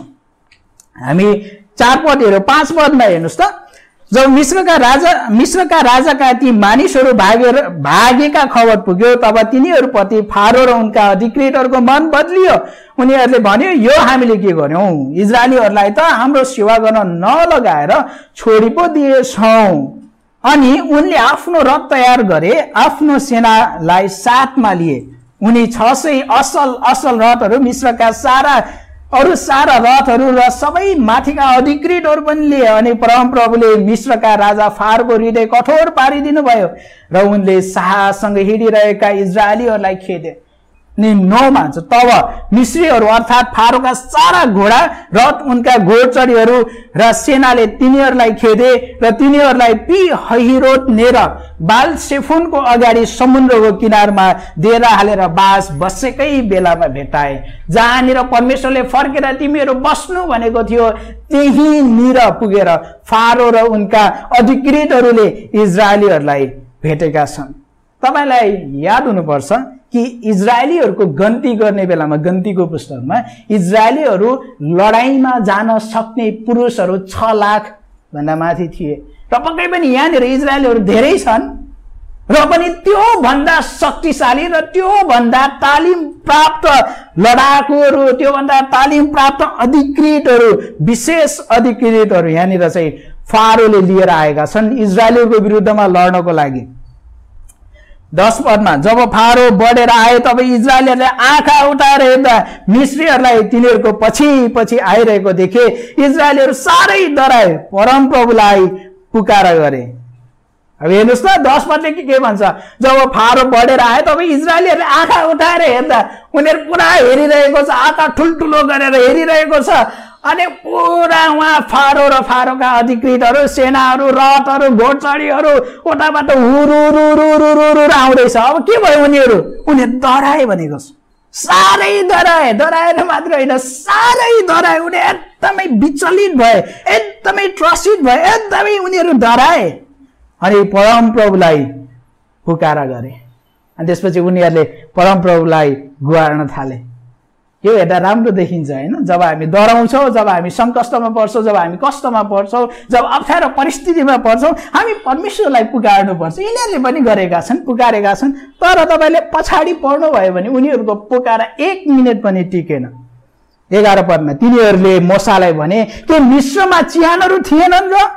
हामी चार पद हेरौँ। पाँच पदमा हेर्नुहोस् त, जब मिश्रका राजा मिश्रका राजाका ती मानिसहरू भागेर भागेका खबर पुग्यो तब तिनीहरूप्रति फारो र उनका अधिकृतहरूको मन बदलियो। उनीहरूले भन्यो, यो हामीले के गर्यौं, इजरायलीहरूलाई त हाम्रो सेवा गर्न नलगाएर छोडी पो दिएछौं। अनि उनले आफ्नो रथ तयार गरे, आफ्नो सेनालाई साथमा लिए। उनी छ सय असल असल रथहरू, मिश्रका सारा अरु सारा रथहरू र सबै माथिका अधिकृतहरू पनि लिए। अनि परमप्रभुले मिश्रका राजा फारोको हृदय कठोर पारिदिनु भयो र उनले साहससँग हिँडिरहेका इजरायलीहरूलाई खेदे। नि नौमा छ, तब मिश्रीहरू अर्थात् फारोका सारा घोडा रथ, उनका घोडचढीहरू र सेनाले तिनीहरूलाई खेदे र तिनीहरूलाई पी हहिरोतनेर बाल सेफोनको अगाडि समुद्रको किनारमा डेरा हालेर बास बसेकै बेलामा भेटाए। जहाँनिर परमेश्वरले फर्केर तिमीहरू बस्नु भनेको थियो त्यहीँनिर पुगेर फारो र उनका अधिकृतहरूले इजरायलीहरूलाई भेटेका छन्। तपाईलाई याद हुनुपर्छ कि इजरायलीहरूको गन्ती गर्ने बेलामा, गन्तीको पुस्तकमा इजरायलीहरू लडाईँमा जान सक्ने पुरुषहरू छ लाख भन्दा माथि थिए र पक्कै पनि यहाँनिर इजरायलीहरू धेरै छन् र पनि त्यो भन्दा शक्तिशाली र त्यो भन्दा तालिम प्राप्त लडाकुहरू, त्यो भन्दा तालिम प्राप्त अधिकृतहरू, विशेष अधिकृतहरू यहाँनिर चाहिँ फारोले लिएर आएका छन् इजरायलीहरूको विरुद्धमा लड्नको लागि। दस पदमा, जब फारो बढेर आए तब इजरायलीहरूले आँखा उठाएर हेर्दा मिश्रीहरूलाई तिनीहरूको पछि पछि आइरहेको देखे। इजरायलीहरू साह्रै डराए, परमप्रभुलाई पुकारा गरे। अब हेर्नुहोस् त, दस पदले के के भन्छ, जब फारो बढेर आए तब इजरायलीहरूले आँखा उठाएर हेर्दा, उनीहरू पुरा हेरिरहेको छ, आँखा ठुल्ठुलो गरेर हेरिरहेको छ। अनि पुरा उहाँ फारो र फारोका अधिकृतहरू, सेनाहरू, रथहरू, घोडचढीहरू उताबाट हुरुरुरुरुरुरु आउँदैछ। अब के भयो, उनीहरू उनीहरू डराए भनेको छ, साह्रै डराए। डराएर मात्र होइन, साह्रै डराए। उनी एकदमै विचलित भए, एकदमै त्रसित भए, एकदमै उनीहरू डराए। अनि परमप्रभुलाई पुकारा गरे। अनि त्यसपछि उनीहरूले परमप्रभुलाई गुहार्न थाले। यो हेर्दा राम्रो देखिन्छ हैन? जब हामी डराउँछौँ, जब हामी सङ्कष्टमा पर्छौँ, जब हामी कष्टमा पर्छौँ, जब अप्ठ्यारो परिस्थितिमा पर्छौँ, हामी परमेश्वरलाई पुकार्नुपर्छ। यिनीहरूले पनि गरेका छन्, पुकारेका छन्। तर तपाईँले पछाडि पढ्नुभयो भने उनीहरूको पुकारा एक मिनट पनि टिकेन। एघार पदमा, तिनीहरूले मोसालाई भने, के मिश्रमा चिहानहरू थिएनन् र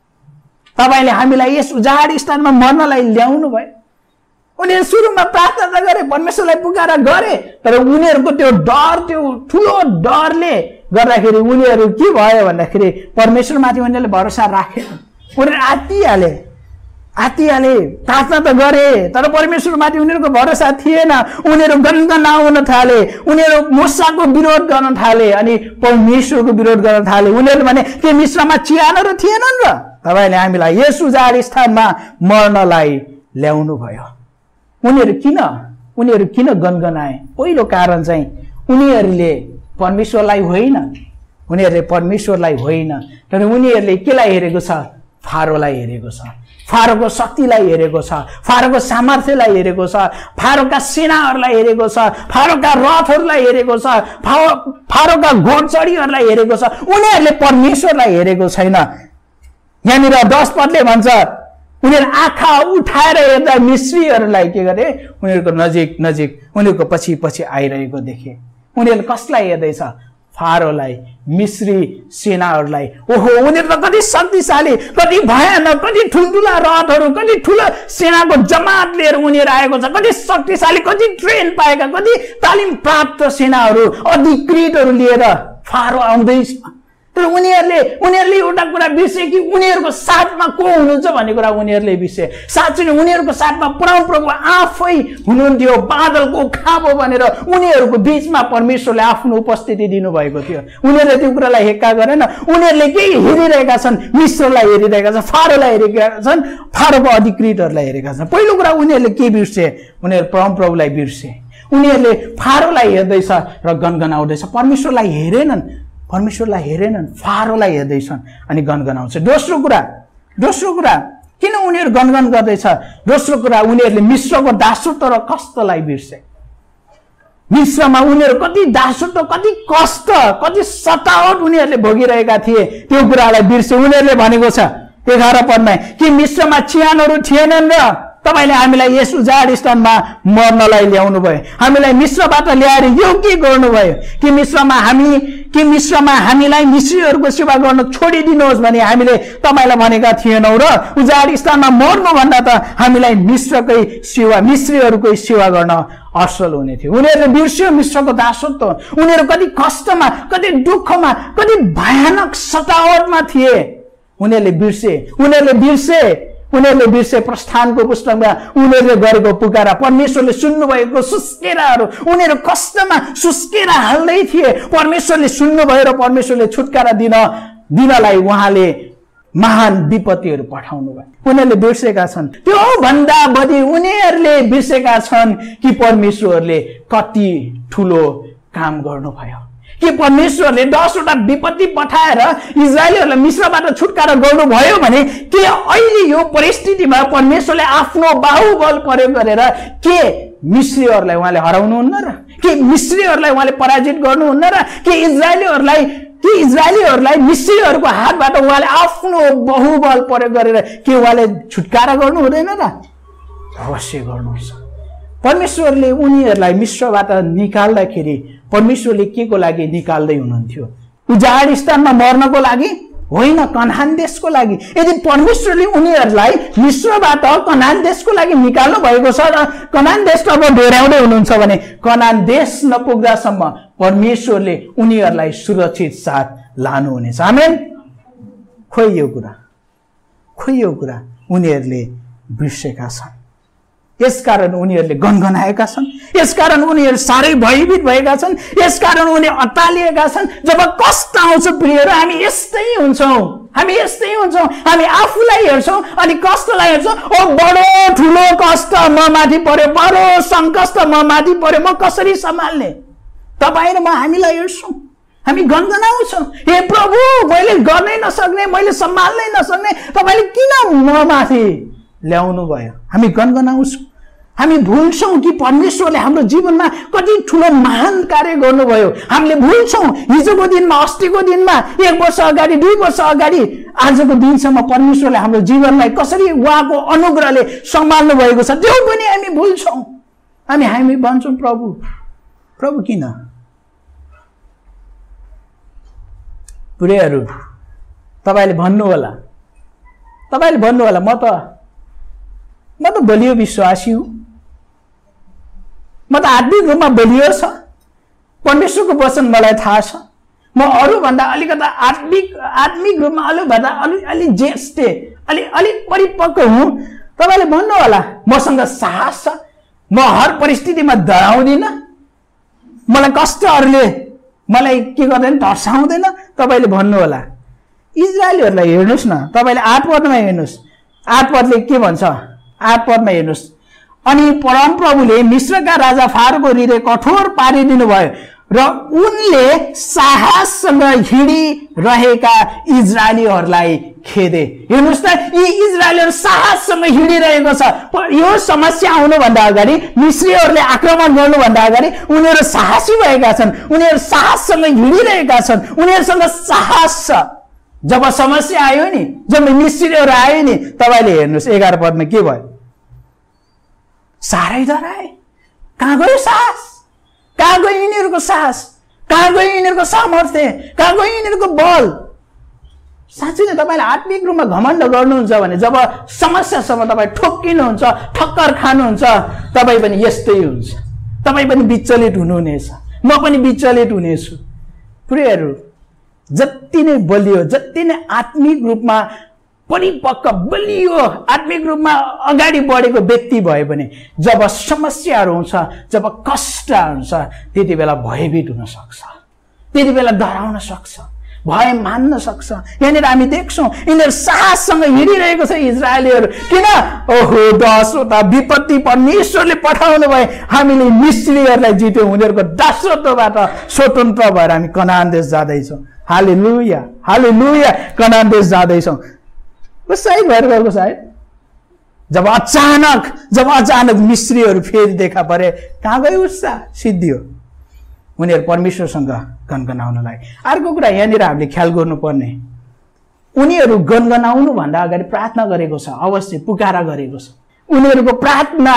तपाईँले हामीलाई यस उजाड स्थानमा मर्नलाई ल्याउनु भयो? उनीहरू सुरुमा प्रार्थना त गरे, परमेश्वरलाई पुकारा गरे, तर उनीहरूको त्यो डर, त्यो ठुलो डरले गर्दाखेरि उनीहरू के भयो भन्दाखेरि परमेश्वरमाथि उनीहरूले भरोसा राखेन। उनीहरू आत्तिहाले आत्तिहाले प्रार्थना त गरे, तर परमेश्वरमाथि उनीहरूको भरोसा थिएन। उनीहरू गनगनाउन थाले, उनीहरू मूसाको विरोध गर्न थाले अनि परमेश्वरको विरोध गर्न थाले। उनीहरूले भने, के मिश्रमा चिहानहरू थिएनन् र तपाईँले हामीलाई यस उजाड स्थानमा मर्नलाई ल्याउनु भयो? उनीहरू किन उनीहरू किन गनगनाए? पहिलो कारण चाहिँ उनीहरूले परमेश्वरलाई होइन, उनीहरूले परमेश्वरलाई होइन, तर उनीहरूले केलाई हेरेको छ? फारोलाई हेरेको छ, फारोको शक्तिलाई हेरेको छ, फारोको सामर्थ्यलाई हेरेको छ, फारोका सेनाहरूलाई हेरेको छ, फारोका रथहरूलाई हेरेको छ, फारोका घोडचढीहरूलाई हेरेको छ। उनीहरूले परमेश्वरलाई हेरेको छैन। यहाँनिर दस पदले भन्छ, उनीहरू आँखा उठाएर हेर्दा मिश्रीहरूलाई के गरे? उनीहरूको नजिक नजिक उनीहरूको पछि पछि आइरहेको देखे। उनीहरूले कसलाई हेर्दैछ? फारोलाई, मिश्री सेनाहरूलाई। ओहो, उनीहरू त कति शक्तिशाली, कति भयानक, कति ठुल्ठुला रथहरू, कति ठुलो सेनाको जमात लिएर उनीहरू आएको छ, कति शक्तिशाली, कति ट्रेन पाएका, कति तालिम प्राप्त सेनाहरू, अधिकृतहरू लिएर फारो आउँदैछ। तर उनीहरूले उनीहरूले एउटा कुरा बिर्से कि उनीहरूको साथमा को हुनुहुन्छ भन्ने कुरा उनीहरूले बिर्से। साँच्चै नै उनीहरूको साथमा परमप्रभु आफै हुनुहुन्थ्यो, बादलको खाबो भनेर उनीहरूको बीचमा परमेश्वरले आफ्नो उपस्थिति दिनुभएको थियो। उनीहरूले त्यो कुरालाई हेक्का गरेन। उनीहरूले के हेरिरहेका छन्? मिश्रलाई हेरिरहेका छन्, फारोलाई हेरेका छन्, फारोको अधिकृतहरूलाई हेरेका छन्। पहिलो कुरा उनीहरूले के बिर्से? उनीहरू परमप्रभुलाई बिर्से। उनीहरूले फारोलाई हेर्दैछ र गनगनाउँदैछ, परमेश्वरलाई हेरेनन्। परमेश्वरलाई हेरेनन्, फारोलाई हेर्दैछन् अनि गनगनाउँछ। दोस्रो कुरा दोस्रो कुरा किन उनीहरू गनगन गर्दैछ? दोस्रो कुरा उनीहरूले मिश्रको दासत्व र कष्टलाई बिर्से। मिश्रमा उनीहरू कति दासत्व, कति कष्ट, कति सतावट उनीहरूले भोगिरहेका थिए, त्यो कुरालाई बिर्से। उनीहरूले भनेको छ एघार पदमा कि मिश्रमा चिहानहरू थिएनन् र तपाईले हामीलाई यस उजाड स्थानमा मर्नलाई ल्याउनु भयो, हामीलाई मिश्रबाट ल्याएर यो के गर्नुभयो? कि मिश्रमा हामी कि मिश्रमा हामीलाई मिश्रीहरूको सेवा गर्न छोडिदिनुहोस् भने हामीले तपाईलाई भनेका थिएनौँ र उजाड स्थानमा मर्नु भन्दा त हामीलाई मिश्रकै सेवा मिश्रीहरूकै सेवा गर्न असल हुने थियो। उनीहरूले बिर्स्यो मिश्रको दासत्व। उनीहरू कति कष्टमा, कति दुःखमा, कति भयानक सतावटमा थिए। उनीहरूले बिर्से उनीहरूले बिर्से उनीहरूले बिर्से प्रस्थानको पुस्तकमा उनीहरूले गरेको पुकारा, परमेश्वरले सुन्नुभएको सुस्केराहरू। उनीहरू कष्टमा सुस्केरा हाल्दै थिए, परमेश्वरले सुन्नुभयो र परमेश्वरले छुटकारा दिन दिनलाई उहाँले महान विपत्तिहरू पठाउनु भयो। उनीहरूले बिर्सेका छन्। त्यो भन्दा बढी उनीहरूले बिर्सेका छन् कि परमेश्वरले कति ठुलो काम गर्नुभयो, कि परमेश्वरले दसवटा विपत्ति पठाएर इजरायलीहरूलाई मिश्रबाट छुटकारा गर्नुभयो भने के अहिले यो परिस्थितिमा परमेश्वरले आफ्नो बाहुबल प्रयोग गरेर के मिश्रीहरूलाई उहाँले हराउनुहुन्न र? के मिश्रीहरूलाई उहाँले पराजित गर्नुहुन्न र? के इजरायलीहरूलाई कि इजरायलीहरूलाई मिश्रीहरूको हातबाट उहाँले आफ्नो बाहुबल प्रयोग गरेर के उहाँले छुटकारा गर्नु हुँदैन र? अवश्य गर्नुहुन्छ। परमेश्वरले उनीहरूलाई मिश्रबाट निकाल्दाखेरि परमेश्वरले के को लागि निकाल्दै हुनुहुन्थ्यो? उजाड स्थानमा मर्नको लागि होइन, कनान देशको लागि। यदि परमेश्वरले उनीहरूलाई मिश्रबाट कनान देशको लागि निकाल्नु भएको छ र कनान देश अब डोर्याउँदै हुनुहुन्छ भने कनान देश नपुग्दासम्म परमेश्वरले उनीहरूलाई सुरक्षित साथ लानुहुनेछ। आमेन। खोइ यो कुरा खोइ यो कुरा उनीहरूले बिर्सेका छन्। यसकारण उनीहरूले गनगनाएका छन्, यसकारण उनीहरू साह्रै भयभीत भएका छन्, यसकारण उनीहरू अत्तालिएका छन्। जब कष्ट आउँछ प्रियहरू, हामी यस्तै हुन्छौँ हामी यस्तै हुन्छौँ हामी आफूलाई हेर्छौँ अनि कष्टलाई हेर्छौँ। ओ बडो ठुलो कष्ट म माथि पर्यो, बडो सङ्कष्ट म माथि पर्यो, म कसरी सम्हाल्ने? तपाईँ र म हामीलाई हेर्छौँ, हामी गनगनाउँछौँ, हे प्रभु मैले गर्नै नसक्ने, मैले सम्हाल्नै नसक्ने, तपाईँले किन म माथि ल्याउनु भयो? हामी गनगनाउँछौँ। हामी भुल्छौँ कि परमेश्वरले हाम्रो जीवनमा कति ठुलो महान कार्य गर्नुभयो। हामीले भुल्छौँ हिजोको दिनमा, अस्तिको दिनमा, एक वर्ष अगाडि, दुई वर्ष अगाडि, आजको दिनसम्म परमेश्वरले हाम्रो जीवनलाई कसरी उहाँको अनुग्रहले सम्हाल्नु भएको छ त्यो पनि हामी भुल्छौँ। अनि हामी भन्छौँ प्रभु प्रभु किन? प्रियहरू, तपाईँले भन्नु होला तपाईँले भन्नु होला म त म त बलियो विश्वासी हुँ, म त आत्मिक रूपमा बलियो छ, परमेश्वरको वचन मलाई थाहा छ, म अरूभन्दा अलिकता आत्मिक आत्मिक रूपमा अरूभन्दा अलि अलि ज्येष्ठ अलि अलिक परिपक्व हुँ। तपाईँले भन्नु होला मसँग साहस छ, म हर परिस्थितिमा डराउँदिनँ, मलाई कष्टहरूले मलाई के गर्दैन, तर्साउँदैन। तपाईँले भन्नु होला। इजरायलीहरूलाई हेर्नुहोस् न, तपाईँले आठ पदमा हेर्नुहोस्, आठ पदले के भन्छ? आठ पदमा हेर्नुहोस्, अनि परमप्रभुले मिश्रका राजा फारोको हृदय कठोर पारिदिनु भयो र उनले साहससँग हिँडिरहेका इजरायलीहरूलाई खेदे। हेर्नुहोस् त, यी इजरायलीहरू साहससँग हिँडिरहेको छ। यो समस्या आउनुभन्दा अगाडि, मिश्रीहरूले आक्रमण गर्नुभन्दा अगाडि उनीहरू साहसी भएका छन्, उनीहरू साहससँग हिँडिरहेका छन्, उनीहरूसँग साहस छ। जब समस्या आयो नि, जब मिश्रीहरू आयो नि, तपाईँले हेर्नुहोस् एघार पदमा के भयो? साह्रै डराए। कहाँ गयो साहस? कहाँ गयो यिनीहरूको साहस? कहाँ गयो यिनीहरूको सामर्थ्य? कहाँ गयो यिनीहरूको बल? साँच्चै नै तपाईँले आत्मिक रूपमा घमण्ड गर्नुहुन्छ भने जब समस्यासँग तपाईँ ठोक्किनुहुन्छ, ठक्कर खानुहुन्छ, तपाईँ पनि यस्तै हुन्छ। तपाईँ पनि विचलित हुनुहुनेछ, म पनि विचलित हुनेछु। प्रियहरू, जति नै बलियो, जति नै आत्मिक रूपमा परिपक्व बलियो, आत्मिक रूपमा अगाडि बढेको व्यक्ति भए पनि जब समस्याहरू हुन्छ, जब कष्ट हुन्छ, त्यति बेला भयभीत हुन सक्छ, त्यति बेला डराउन सक्छ, भय मान्न सक्छ। यहाँनिर हामी देख्छौँ यिनीहरू साहससँग हिँडिरहेको छ इजरायलीहरू। किन? ओहो दसवटा विपत्ति परमेश्वरले पठाउनु भए हामीले मिस्रीहरूलाई जित्यौँ, उनीहरूको दासत्वबाट स्वतन्त्र भएर हामी कनान देश जाँदैछौँ। हालेलुया, हालेलुया, कनान देश जाँदैछौँ। सायद भएर गएको सायद जब अचानक जब अचानक मिस्रीहरू फेरि देखा परे, कहाँ गयो उत्साह? सिद्धियो। उनीहरू परमेश्वरसँग गनगनाउन लागे। अर्को कुरा यहाँनिर हामीले ख्याल गर्नुपर्ने, उनीहरू गनगनाउनु भन्दा अगाडि प्रार्थना गरेको छ, अवश्य पुकारा गरेको छ। उनीहरूको प्रार्थना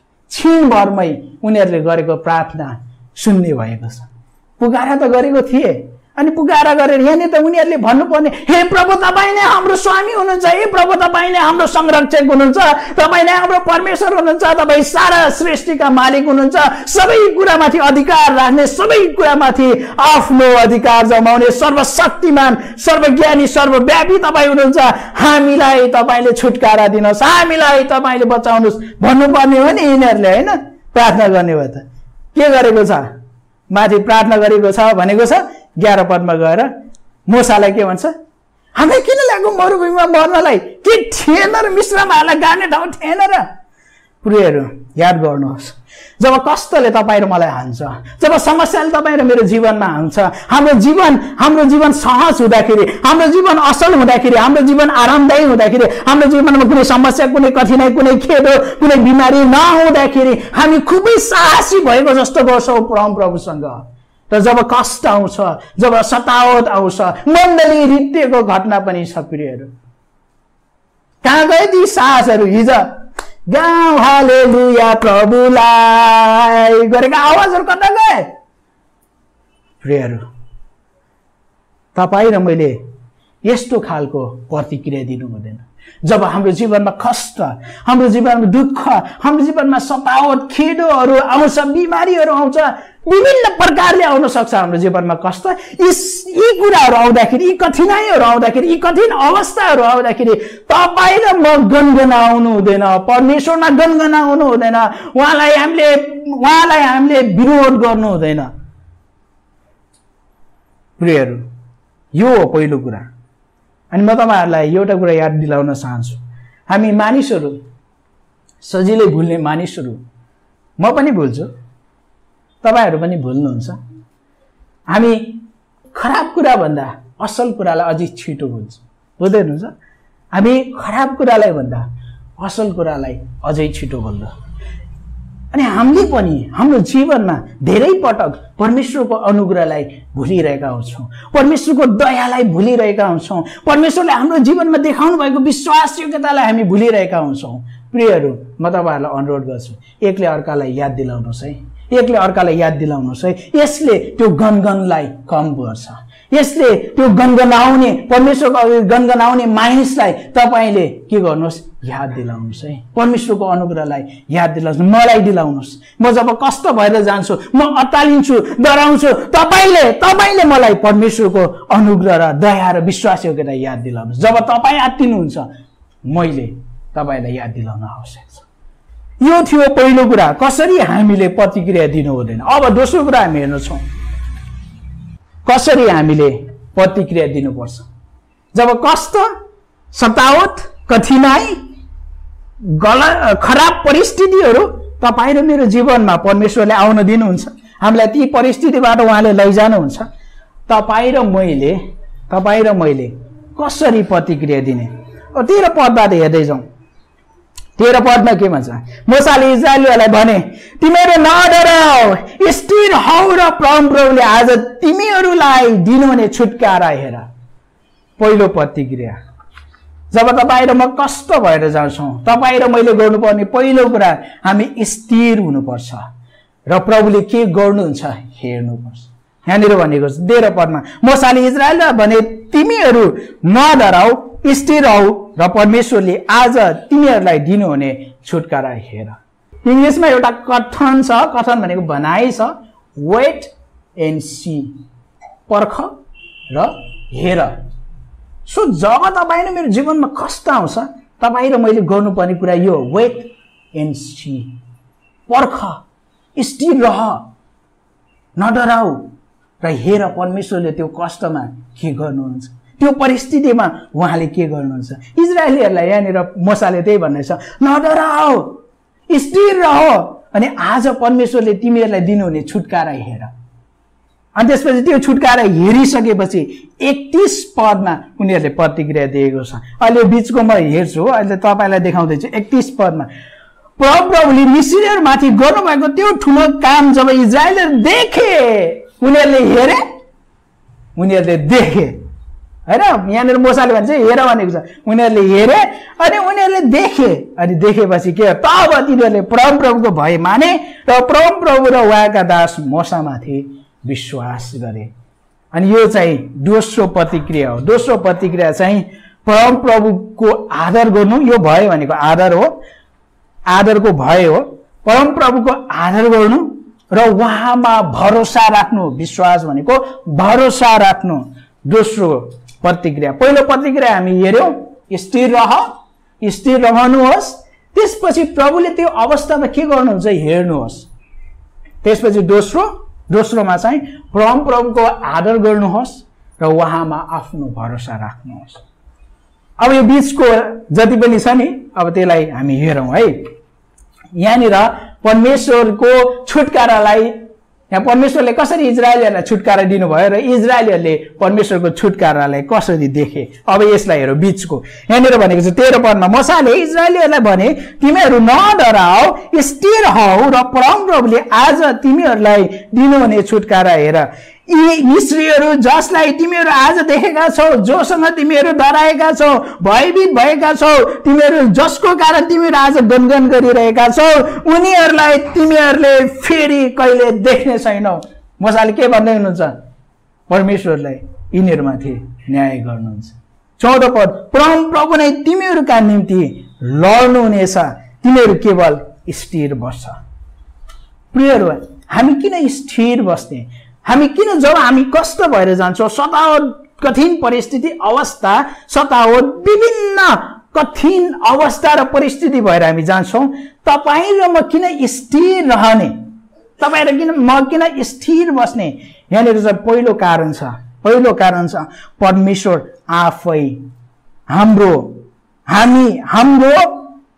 छिनभरमै उनीहरूले गरेको प्रार्थना सुन्ने भएको छ। पुकारा त गरेको थिए, अनि पुकारा गरेर यहाँनिर त उनीहरूले भन्नुपर्ने, हे प्रभु तपाईँ नै हाम्रो स्वामी हुनुहुन्छ, हे प्रभु तपाईँ नै हाम्रो संरक्षक हुनुहुन्छ, तपाईँ नै हाम्रो परमेश्वर हुनुहुन्छ, तपाईँ सारा सृष्टिका मालिक हुनुहुन्छ, सबै कुरामाथि अधिकार राख्ने, सबै कुरामाथि आफ्नो अधिकार जमाउने सर्वशक्तिमान, सर्वज्ञानी, सर्वव्यापी तपाईँ हुनुहुन्छ। हामीलाई तपाईँले छुटकारा दिनुहोस्, हामीलाई तपाईँले बचाउनुहोस् भन्नुपर्ने हो नि यिनीहरूले, होइन? प्रार्थना गर्ने भयो त के गरेको छ? माथि प्रार्थना गरेको छ भनेको छ। एघार पदमा गएर मोसालाई के भन्छ? हामीलाई किन लाग्यो मरुभूमिमा मर्नलाई? के थिएन र मिश्रमाहरूलाई गाड्ने ठाउँ थिएन र? प्रियहरू याद गर्नुहोस्, जब कष्टले तपाईँ र मलाई हान्छ, जब समस्याले तपाईँ र मेरो जीवनमा हान्छ, हाम्रो जीवन हाम्रो जीवन सहज हुँदाखेरि, हाम्रो जीवन असल हुँदाखेरि, हाम्रो जीवन आरामदायी हुँदाखेरि, हाम्रो जीवनमा कुनै समस्या, कुनै कठिनाई, कुनै खेदो, कुनै बिमारी नहुँदाखेरि हामी खुबै साहसी भएको जस्तो गर्छौँ परम प्रभुसँग। र जब कष्ट आउँछ, जब सतावट आउँछ, मण्डली रित्तेको घटना पनि छ प्रियहरू। कहाँ गए ती साहसहरू? हिजो गाउँ हालेलुया प्रभुलाई गरेका आवाजहरू कता गए? प्रियहरू तपाईँ र मैले यस्तो खालको प्रतिक्रिया दिनु हुँदैन। जब हाम्रो जीवनमा कष्ट, हाम्रो जीवनमा दुःख, हाम्रो जीवनमा सतावट, खेदोहरू आउँछ, बिमारीहरू आउँछ, विभिन्न प्रकारले आउन सक्छ हाम्रो जीवनमा कष्ट। यी कुराहरू आउँदाखेरि, यी कठिनाइहरू आउँदाखेरि, यी कठिन अवस्थाहरू आउँदाखेरि तपाईँ र म गनगनाउनु हुँदैन, परमेश्वरमा गनगनाउनु हुँदैन, उहाँलाई हामीले उहाँलाई हामीले विरोध गर्नु हुँदैन। प्रियहरू यो हो पहिलो कुरा। अनि म तपाईहरुलाई एउटा कुरा याद दिलाउन चाहन्छु, हामी मानिसहरू सजिलै भुल्ने मानिसहरू, म पनि भुल्छु, तपाईहरु पनि भुल्नुहुन्छ। हामी खराब कुरा भन्दा असल कुरालाई अझै छिटो भुल्छ, बुझ्दै हुनुहुन्छ? हामी खराब कुरालाई भन्दा असल कुरालाई अझै छिटो भुल्छ। अनि हामीले पनि हाम्रो जीवनमा धेरै पटक परमेश्वरको अनुग्रहलाई भुलिरहेका हुन्छौं, परमेश्वरको दयालाई भुलिरहेका हुन्छौं, परमेश्वरले हाम्रो जीवनमा देखाउनु भएको विश्वासयोग्यतालाई हामी भुलिरहेका हुन्छौं। प्रियहरू, म तपाईहरुलाई अनुरोध गर्छु, एकले अर्कालाई याद दिलाउनुहोस् है, एकले अर्कालाई याद दिलाउनुहोस् है। यसले त्यो गनगनलाई कम गर्छ, यसले त्यो गनगनाउने परमेश्वरको अघि गनगनाउने मानिसलाई तपाईले के गर्नुहोस्, याद दिलाउनुहोस् है। परमेश्वरको अनुग्रहलाई याद दिलाउनुहोस्, मलाई दिलाउनुहोस्। म जब कष्ट भएर जान्छु, म अत्तालिन्छु, डराउँछु, तपाईले तपाईले मलाई परमेश्वरको अनुग्रह र दया र विश्वासयोग्यता याद दिलाउनुहोस्। जब तपाई आत्तिनुहुन्छ, मैले तपाईलाई याद दिलाउन आवश्यक छ। यो थियो पहिलो कुरा, कसरी हामीले प्रतिक्रिया दिनु हुँदैन। अब दोस्रो कुरा हामी हेर्छौं, कसरी हामीले प्रतिक्रिया दिनुपर्छ। जब कष्ट, सतावट, कठिनाई, खराब परिस्थितिहरू तपाईं र मेरो जीवनमा परमेश्वरले आउन दिनुहुन्छ, हामीलाई ती परिस्थितिबाट उहाँले लैजानुहुन्छ, तपाईं र मैले तपाईं र मैले कसरी प्रतिक्रिया दिने। तेह्र पदबाट हेर्दै जाउँ। तेह्र पदमा के भन्छ? मूसाले इस्राएलीहरूलाई भने, तिमीहरू नडराऊ, स्थिर हौ र परमप्रभुले आज तिमीहरूलाई दिनुहुने छुटकारा हेर। पहिलो प्रतिक्रिया, जब तपाईं र म कष्ट भएर जान्छौं, तपाईं र मैले गर्नुपर्ने पहिलो कुरा, हामी स्थिर हुनुपर्छ र प्रभुले के गर्नुहुन्छ हेर्नुपर्छ। यहाँनिर भनेको छ तेह्र पदमा, मूसाले इस्राएललाई भने, तिमीहरू नडराऊ, स्थिर हौ र परमेश्वरले आज तिमीहरूलाई दिनुहुने छुटकारा हेर। इंग्लिशमा एउटा कथन छ, कथन भनेको भनाइ छ, वेट एन्ड सी, पर्ख र हेर। सो जब तपाईँ र मेरो जीवनमा कष्ट आउँछ, तपाईँ र मैले गर्नुपर्ने कुरा यो, वेट एन्ड सी, पर्ख, स्थिर रह, नडराऊ र हेर परमेश्वरले त्यो कष्टमा के गर्नुहुन्छ, त्यो परिस्थितिमा उहाँले के गर्नुहुन्छ। इजरायलीहरूलाई यहाँनिर मोसाले त्यही भन्दैछ, नडराऊ, स्थिर रह, अनि आज परमेश्वरले तिमीहरूलाई दिनुहुने छुटकारा हेर। अनि त्यसपछि त्यो छुटकारा हेरिसकेपछि एकतीस पदमा उनीहरूले प्रतिक्रिया दिएको छ। अहिले बिचको म हेर्छु, अहिले तपाईँलाई देखाउँदैछु। एकतीस पदमा परमप्रभुले मिस्रीहरूमाथि गर्नुभएको त्यो ठुलो काम जब इजरायलले देखे, उनीहरूले हेरे, उनीहरूले देखे, होइन। यहाँनिर मोसाले भन्छ हेर भनेको छ, उनीहरूले हेरे अनि उनीहरूले देखे, अनि देखेपछि के, तब तिनीहरूले परमप्रभुको भय माने र परमप्रभु र उहाँका दास मोसामाथि विश्वास गरे। अनि यो चाहिँ दोस्रो प्रतिक्रिया हो। दोस्रो प्रतिक्रिया चाहिँ परमप्रभुको आदर गर्नु। यो भय भनेको आदर हो, आदरको भय हो। परमप्रभुको आदर गर्नु र उहाँमा भरोसा राख्नु। विश्वास भनेको भरोसा राख्नु। दोस्रो प्रतिक्रिया। पहिलो प्रतिक्रिया हामी हेऱ्यौँ, स्थिर रह, स्थिर रहनुहोस्। त्यसपछि प्रभुले त्यो अवस्थामा के गर्नुहुन्छ हेर्नुहोस्। त्यसपछि दोस्रो दोस्रोमा चाहिँ परमप्रभुको आदर गर्नुहोस् र उहाँमा आफ्नो भरोसा राख्नुहोस्। अब यो बिचको जति पनि छ नि, अब त्यसलाई हामी हेरौँ है। यहाँनिर परमेश्वरको छुटकारालाई, यहाँ परमेश्वरले कसरी इजरायलीहरूलाई छुटकारा दिनुभयो र इजरायलीहरूले परमेश्वरको छुटकारालाई कसरी देखे, अब यसलाई हेरौँ। बिचको यहाँनिर भनेको छ तेह्र पदमा, मोसाले इजरायलीहरूलाई भने, तिमीहरू नडराऊ, स्थिर हौ र परमप्रभुले आज तिमीहरूलाई दिनुहुने छुटकारा हेर। यी मिस्रीहरू जसलाई तिमीहरू आज देखेका छौ, जोसँग तिमीहरू डराएका छौ, भयभीत भएका छौ, तिमीहरू जसको कारण तिमीहरू आज गनगन गरिरहेका छौ, उनीहरूलाई तिमीहरूले फेरि कहिले देख्ने छैनौ। मोसाले के भन्दै हुनुहुन्छ? परमेश्वरलाई यिनीहरूमाथि न्याय गर्नुहुन्छ। चौध पद, परमप्रभु नै तिमीहरूका निम्ति लड्नुहुनेछ, तिमीहरू केवल स्थिर बस्छ। प्रियहरू, हामी किन स्थिर बस्ने? हामी किन जब हामी कष्ट भएर जान्छौँ, सतावट, कठिन परिस्थिति, अवस्था, सतावट, विभिन्न कठिन अवस्था र परिस्थिति भएर हामी जान्छौँ, तपाईँ र म किन स्थिर रहने? तपाईँ र किन म किन स्थिर बस्ने? यहाँनिर चाहिँ पहिलो कारण छ, पहिलो कारण छ परमेश्वर आफै हाम्रो हामी हाम्रो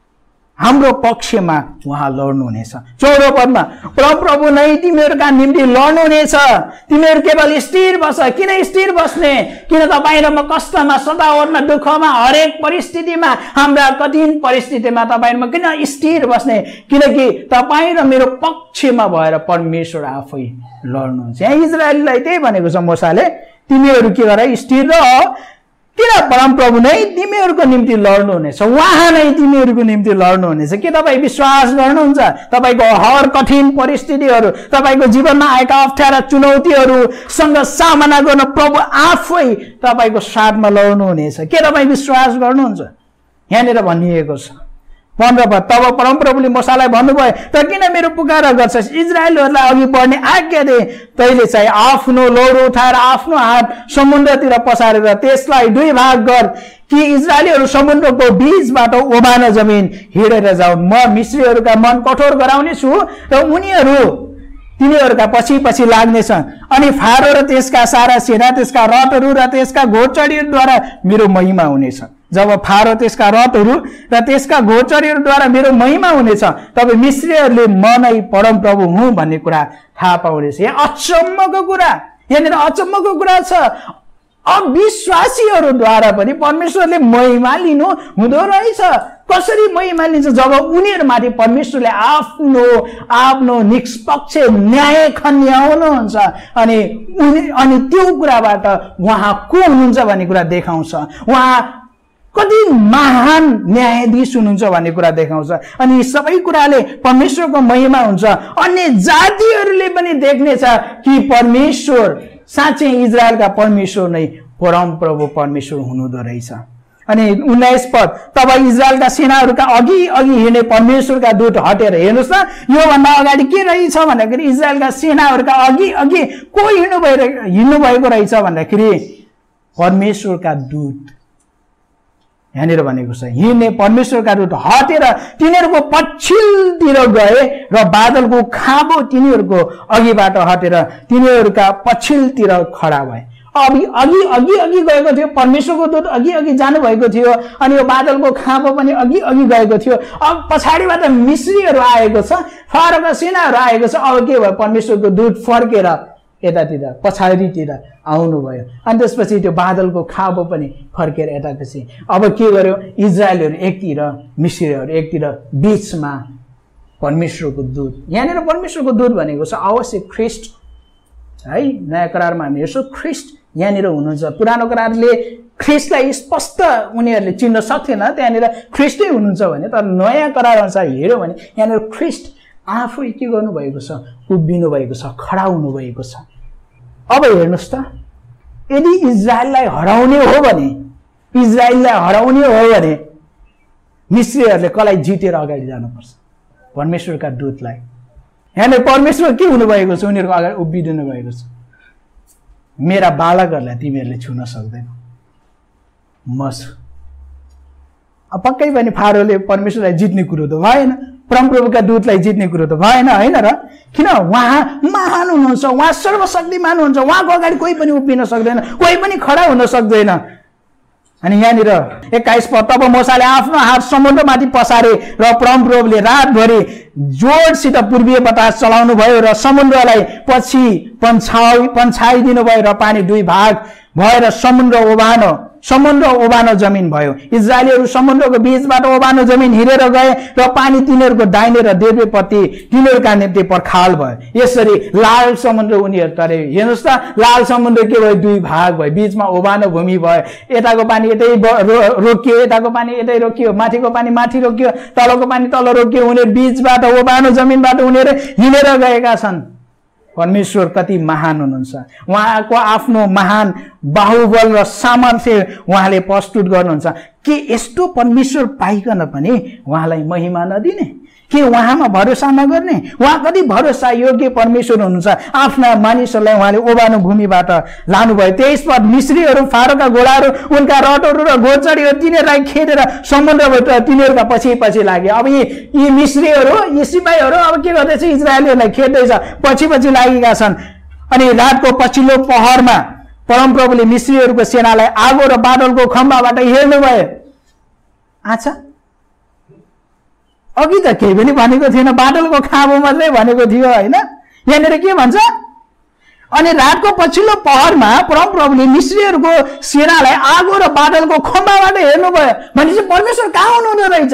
हाम्रो पक्षमा उहाँ लड्नुहुनेछ। चौधौँ पदमा, परमप्रभु नै तिमीहरूका निम्ति लड्नुहुनेछ, तिमीहरू केवल स्थिर बस। किन स्थिर बस्ने? किन तपाईँ र म कष्टमा, सतावटमा, दुःखमा, हरेक परिस्थितिमा, हाम्रा कठिन परिस्थितिमा तपाईँ र म किन स्थिर बस्ने? किनकि तपाईँ र मेरो पक्षमा भएर परमेश्वर आफै लड्नुहुन्छ। यहाँ इजरायलीलाई त्यही भनेको छ मोसाले, तिमीहरू के गर, स्थिर रह। किन? परमप्रभु नै तिमीहरूको निम्ति लड्नुहुनेछ, उहाँ नै तिमीहरूको निम्ति लड्नुहुनेछ। के तपाईँ विश्वास गर्नुहुन्छ? तपाईँको हर कठिन परिस्थितिहरू, तपाईँको जीवनमा आएका अप्ठ्यारा चुनौतीहरूसँग सामना गर्न प्रभु आफै तपाईँको साथमा लड्नुहुनेछ। के तपाईँ विश्वास गर्नुहुन्छ? यहाँनिर भनिएको छ पन्ध्र पद, तब परमप्रभुले मोसालाई भन्नुभयो, त किन मेरो पुकारा गर्छस्? इजरायलहरूलाई अघि बढ्ने आज्ञा दे। तैले चाहिँ आफ्नो लौरो उठाएर आफ्नो हात समुद्रतिर पसारेर त्यसलाई दुई भाग गर कि इजरायलीहरू समुद्रको बीचबाट ओबान जमिन हिँडेर जाउन्। म मिस्रीहरूका मन कठोर गराउने छु र उनीहरू तिनीहरूका पछि पछि लाग्नेछन्। अनि फारो र त्यसका सारा सेना, त्यसका रथहरू र त्यसका घोडचढीहरूद्वारा मेरो महिमा हुनेछ। जब फारो, त्यसका रथहरू र त्यसका घोडचढीहरूद्वारा मेरो महिमा हुनेछ, तब मिस्रीहरूले म नै परमप्रभु हुँ भन्ने कुरा थाहा पाउनेछ। यहाँ अचम्मको कुरा, यहाँनिर अचम्मको कुरा छ। अविश्वासीहरूद्वारा पनि परमेश्वरले महिमा लिनु हुँदो रहेछ। कसरी महिमा लिन्छ? जब उनीहरूमाथि परमेश्वरले आफ्नो आफ्नो निष्पक्ष न्याय खन्याउनुहुन्छ अनि उनी अनि त्यो कुराबाट उहाँ को हुनुहुन्छ भन्ने कुरा देखाउँछ। उहाँ कति महान न्यायाधीश हुनुहुन्छ भन्ने कुरा देखाउँछ। अनि यी सबै कुराले परमेश्वरको महिमा हुन्छ। अन्य जातिहरूले पनि देख्नेछ कि परमेश्वर साँच्चै इजरायलका परमेश्वर नै परमप्रभु परमेश्वर हुनुहुँदो रहेछ। अनि उन्नाइस पद, तब इजरायलका सेनाहरूका अघि अघि हिँड्ने परमेश्वरका दूत हटेर, हेर्नुहोस् न योभन्दा अगाडि के रहेछ भन्दाखेरि इजरायलका सेनाहरूका अघि अघि को हिँड्नु भएर हिँड्नु भएको रहेछ भन्दाखेरि परमेश्वरका दूत यहाँनिर भनेको छ, हिँड्ने परमेश्वरका दूत हटेर तिनीहरूको पछिल्तिर गए र बादलको खाँबो तिनीहरूको अघिबाट हटेर तिनीहरूका पछिल्तिर खडा भए। अघि अघि अघि अघि गएको थियो, परमेश्वरको दूत अघि अघि जानुभएको थियो अनि यो बादलको खाँबो पनि अघि अघि गएको थियो। अब पछाडिबाट मिस्रीहरू आएको छ, फारोका सेनाहरू आएको छ। अब के भयो, परमेश्वरको दूत फर्केर यतातिर पछाडितिर आउनुभयो अनि त्यसपछि त्यो बादलको खाँबो पनि फर्केर यतापछि। अब के गर्यो, इजरायलहरू एकतिर मिस्रीहरू एकतिर, बीचमा परमेश्वरको दूत। यहाँनिर परमेश्वरको दूत भनेको छ अवश्य ख्रिस्ट है। नयाँ करारमा हामी हेर्छौँ ख्रिस्ट यहाँनिर हुनुहुन्छ। पुरानो करारले ख्रिस्टलाई स्पष्ट उनीहरूले चिन्न सक्थेन, त्यहाँनिर ख्रिस्टै हुनुहुन्छ भने। तर नयाँ करार अनुसार हेऱ्यो भने यहाँनिर ख्रिस्ट आफै के गर्नुभएको छ, उभिनु भएको छ, खडा हुनुभएको छ। अब हेर्नुहोस् त, यदि इजरायललाई हराउने हो भने इजरायललाई हराउने हो भने मिस्रीहरूले कसलाई जितेर अगाडि जानुपर्छ, परमेश्वरका दूतलाई। यहाँले परमेश्वर के हुनुभएको छ, उनीहरूको अगाडि उभिदिनु भएको छ। मेरा बालकहरूलाई तिमीहरूले छुन सक्दैनौ, म छु। अब पक्कै पनि फारोले परमेश्वरलाई जित्ने कुरो त भएन, परमप्रभुका दूतलाई जित्ने कुरो त भएन होइन र। किन, उहाँ महान हुनुहुन्छ, उहाँ सर्वशक्तिमान हुनुहुन्छ, उहाँको अगाडि कोही पनि उभिन सक्दैन, कोही पनि खडा हुन सक्दैन। अनि यहाँनिर एक्काइस पद, तब मोसाले आफ्नो हात समुद्रमाथि पसारे र परमप्रभुले रातभरि जोडसित पूर्वीय बतास चलाउनु भयो र समुद्रलाई पछि पन्छाइ पन्छाइदिनु भयो र पानी दुई भाग भएर समुद्र ओभानो समुद्र ओभानो जमिन भयो। इजरायलीहरू समुद्रको बीचबाट ओभानो जमिन हिँडेर गए र पानी तिनीहरूको दाहिने र देब्रेपट्टि तिनीहरूका निम्ति पर्खाल भयो। यसरी लाल समुद्र उनीहरू तरे। हेर्नुहोस् त, लाल समुद्र के भयो, दुई भाग भयो, बीचमा ओभानो भूमि भयो। यताको पानी यतै रोकियो, यताको पानी यतै रोकियो, माथिको पानी माथि रोकियो, तलको पानी तल रोकियो। उनीहरू बीचबाट ओभानो जमिनबाट उनीहरू हिँडेर गएका छन्। परमेश्वर कति महान हुनुहुन्छ, उहाँको आफ्नो महान बाहुबल र सामर्थ्य उहाँले प्रस्तुत गर्नुहुन्छ। के यस्तो परमेश्वर पाइकन पनि उहाँलाई महिमा नदिने, के उहाँमा भरोसा नगर्ने? उहाँ कति भरोसा योग्य परमेश्वर हुनुहुन्छ। आफ्ना मानिसहरूलाई उहाँले ओभानो भूमिबाट लानुभयो। तेइस पद, मिस्रीहरू फारोका घोडाहरू उनका रटहरू र घोडचडीहरू तिनीहरूलाई खेदेर समुद्रबाट तिनीहरूका पछि पछि लागे। अब यी यी मिस्रीहरू यी सिपाहीहरू अब के गर्दैछ, इजरायलीहरूलाई खेद्दैछ, पछि पछि लागेका छन्। अनि रातको पछिल्लो पहरमा परमप्रभुले मिस्रीहरूको सेनालाई आगो र बादलको खम्बाबाट हेर्नुभयो। आच्छा, अघि त केही पनि भनेको थिएन, बादलको खाँबो मात्रै भनेको थियो होइन। यहाँनिर के भन्छ, अनि रातको पछिल्लो पहरमा परमप्रभुले मिस्रीहरूको सेनालाई आगो र बादलको खम्बाबाट हेर्नुभयो। भनेपछि परमेश्वर कहाँ हुनुहुँदो रहेछ,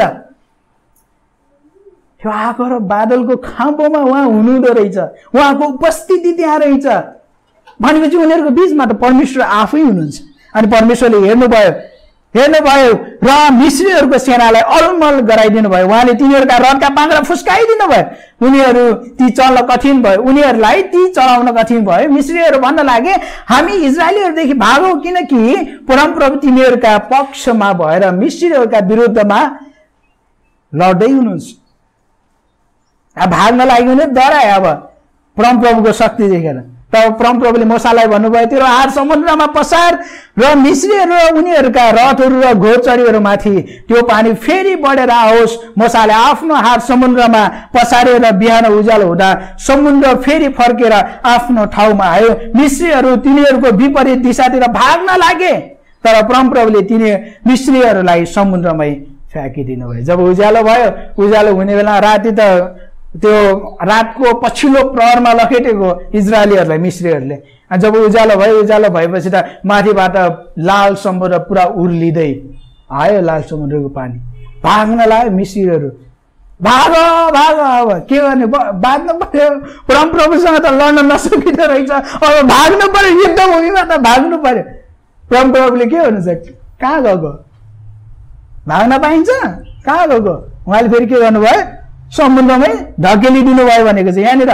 त्यो आगो र बादलको खाँबोमा उहाँ हुनुहुँदो रहेछ, उहाँको उपस्थिति त्यहाँ रहेछ। भनेपछि उनीहरूको बिचमा त परमेश्वर आफै हुनुहुन्छ। अनि परमेश्वरले हेर्नुभयो हेर्नुभयो र मिस्रीहरूको सेनालाई अलमल गराइदिनु भयो। उहाँले तिनीहरूका रथका पाङ्ग्रा फुस्काइदिनु भयो, उनीहरू ती चल्न कठिन भयो, उनीहरूलाई ती चलाउन कठिन भयो। मिस्रीहरू भन्न लागे, हामी इजरायलीहरूदेखि भागौँ, किनकि परमप्रभु तिनीहरूका पक्षमा भएर मिस्रीहरूका विरुद्धमा लड्दै हुनुहुन्छ। अब भाग्न लागि उनीहरू डराए अब परमप्रभुको शक्ति देखेर। तब परमप्रभुले मोसालाई भन्नुभयो, तेरो हात समुद्रमा पसार र मिस्रीहरू र उनीहरूका रथहरू र घोडचडीहरूमाथि त्यो पानी फेरि बढेर आओस्। मोसाले आफ्नो हात समुद्रमा पसारेर बिहान उज्यालो हुँदा समुद्र फेरि फर्केर आफ्नो ठाउँमा आयो। मिस्रीहरू तिनीहरूको विपरीत दिशातिर भाग्न लागे, तर परमप्रभुले तिनी मिस्रीहरूलाई समुद्रमै फ्याँकिदिनु भयो। जब उज्यालो भयो, उज्यालो हुने बेला राति त त्यो रातको पछिल्लो प्रहरमा लखेटेको इजरायलीहरूलाई मिस्रीहरूले। जब उज्यालो भयो, उज्यालो भएपछि त माथिबाट लाल समुद्र पुरा उर्लिँदै आयो, लाल समुद्रको पानी। भाग्न लाग्यो मिस्रीहरू, भाग भाग। अब के गर्ने, भाग्नु पर्यो, परमप्रभुसँग त लड्न नसकिँदो रहेछ, अब भाग्नु पर्यो, युद्धभूमिमा त भाग्नु पर्यो। परमप्रभुले के भन्नुहुन्छ, कहाँ गएको, भाग्न पाइन्छ, कहाँ गएको? उहाँले फेरि के गर्नुभयो, समुद्रमै धकेलिदिनु भयो भनेको चाहिँ यहाँनिर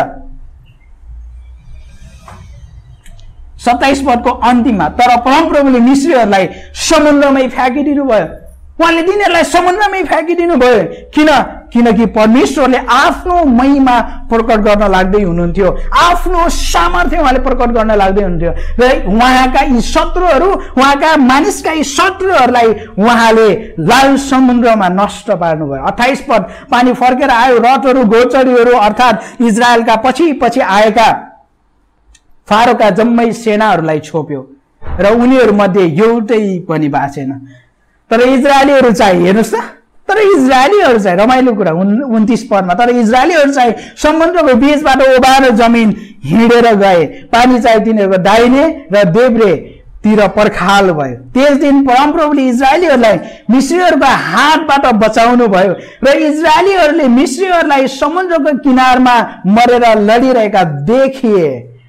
सत्ताइस पदको अन्तिममा। तर परमप्रभुले मिस्रीहरूलाई समुद्रमै फ्याँकिदिनु भयो। उहाँले तिनीहरूलाई समुद्रमै फ्याँकिदिनु भयो। किन, किनकि परमेश्वरले आफ्नो महिमा प्रकट गर्न लाग्दै हुनुहुन्थ्यो, आफ्नो सामर्थ्य उहाँले प्रकट गर्न लाग्दै हुनुहुन्थ्यो र उहाँका यी शत्रुहरू, उहाँका मानिसका यी शत्रुहरूलाई उहाँले लाल समुद्रमा नष्ट पार्नुभयो। अट्ठाइस पद, पानी फर्केर आयो, रथहरू घोडचढीहरू अर्थात् इजरायलका पछि पछि आएका फारोका जम्मै सेनाहरूलाई छोप्यो र उनीहरूमध्ये एउटै पनि बाँचेन। तर इजरायलीहरू चाहिँ हेर्नुहोस् त, तर इजरायलीहरू चाहिँ रमाइलो कुरा उन्तीस पदमा, तर इजरायलीहरू चाहिँ समुद्रको बीचबाट ओभानो जमिन हिँडेर गए, पानी चाहिँ तिनीहरूको दाहिने र देब्रेतिर पर्खाल भयो। त्यस दिन परमप्रभुले इजरायलीहरूलाई मिश्रीहरूको हातबाट बचाउनु भयो र इजरायलीहरूले मिश्रीहरूलाई समुद्रको किनारमा मरेर लडिरहेका देखिए।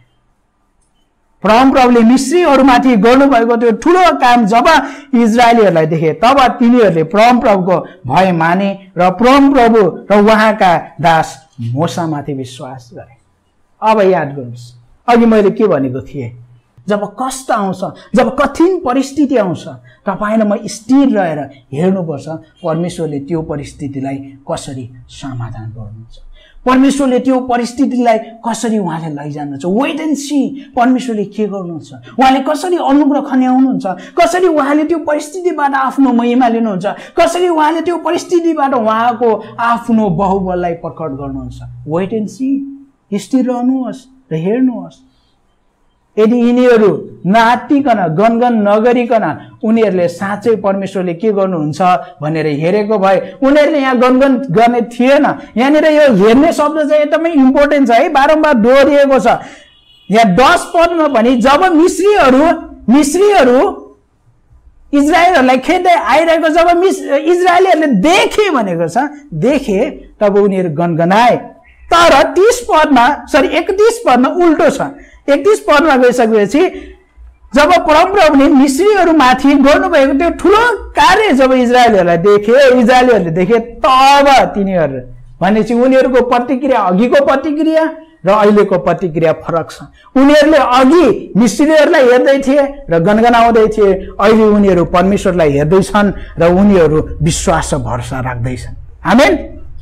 परमप्रभुले मिश्रीहरूमाथि गर्नुभएको त्यो ठुलो काम जब इजरायलीहरूलाई देखे तब तिनीहरूले परमप्रभुको भय माने र परमप्रभु र उहाँका दास मोसामाथि विश्वास गरे। अब याद गर्नुहोस्, अघि मैले के भनेको थिएँ, जब कष्ट आउँछ, जब कठिन परिस्थिति आउँछ, तपाईँ र म स्थिर रहेर हेर्नुपर्छ परमेश्वरले त्यो परिस्थितिलाई कसरी समाधान गर्नुहुन्छ, परमेश्वरले त्यो परिस्थितिलाई कसरी उहाँले लैजानुहुन्छ। वेट एन्ड सी, परमेश्वरले के गर्नुहुन्छ, उहाँले कसरी अनुग्रह खन्याउनुहुन्छ, कसरी उहाँले त्यो परिस्थितिबाट आफ्नो महिमा लिनुहुन्छ, कसरी उहाँले त्यो परिस्थितिबाट उहाँको आफ्नो बहुबललाई प्रकट गर्नुहुन्छ। वेट एन्ड सी, स्थिर रहनुहोस् र हेर्नुहोस्। यदि यिनीहरू नआत्तिकन गनगन नगरिकन उनीहरूले साँच्चै परमेश्वरले के गर्नुहुन्छ भनेर हेरेको भए उनीहरूले यहाँ गनगन गर्ने थिएन। यहाँनिर यो हेर्ने शब्द चाहिँ एकदमै इम्पोर्टेन्ट छ है, बारम्बार दोहोरिएको छ। यहाँ दस पदमा पनि जब मिश्रीहरू मिश्रीहरू इजरायलहरूलाई खेद्दै आइरहेको जब मिस इजरायलीहरूले देखे भनेको छ, देखे तब उनीहरू गनगनाए। तर तीस पदमा सरी एकतीस पदमा उल्टो छ। एकतीस पदमा गइसकेपछि जब परमप्रभुले मिश्रीहरूमाथि गर्नुभएको त्यो ठुलो कार्य जब इजरायलीहरूलाई देखे इजरायलीहरूले देखे तब तिनीहरू भनेपछि उनीहरूको प्रतिक्रिया अघिको प्रतिक्रिया र अहिलेको प्रतिक्रिया फरक छ। उनीहरूले अघि मिश्रीहरूलाई हेर्दै थिए र गनगनाउँदै थिए, अहिले उनीहरू परमेश्वरलाई हेर्दैछन् र उनीहरू विश्वास र भरोसा राख्दैछन्। आमेन।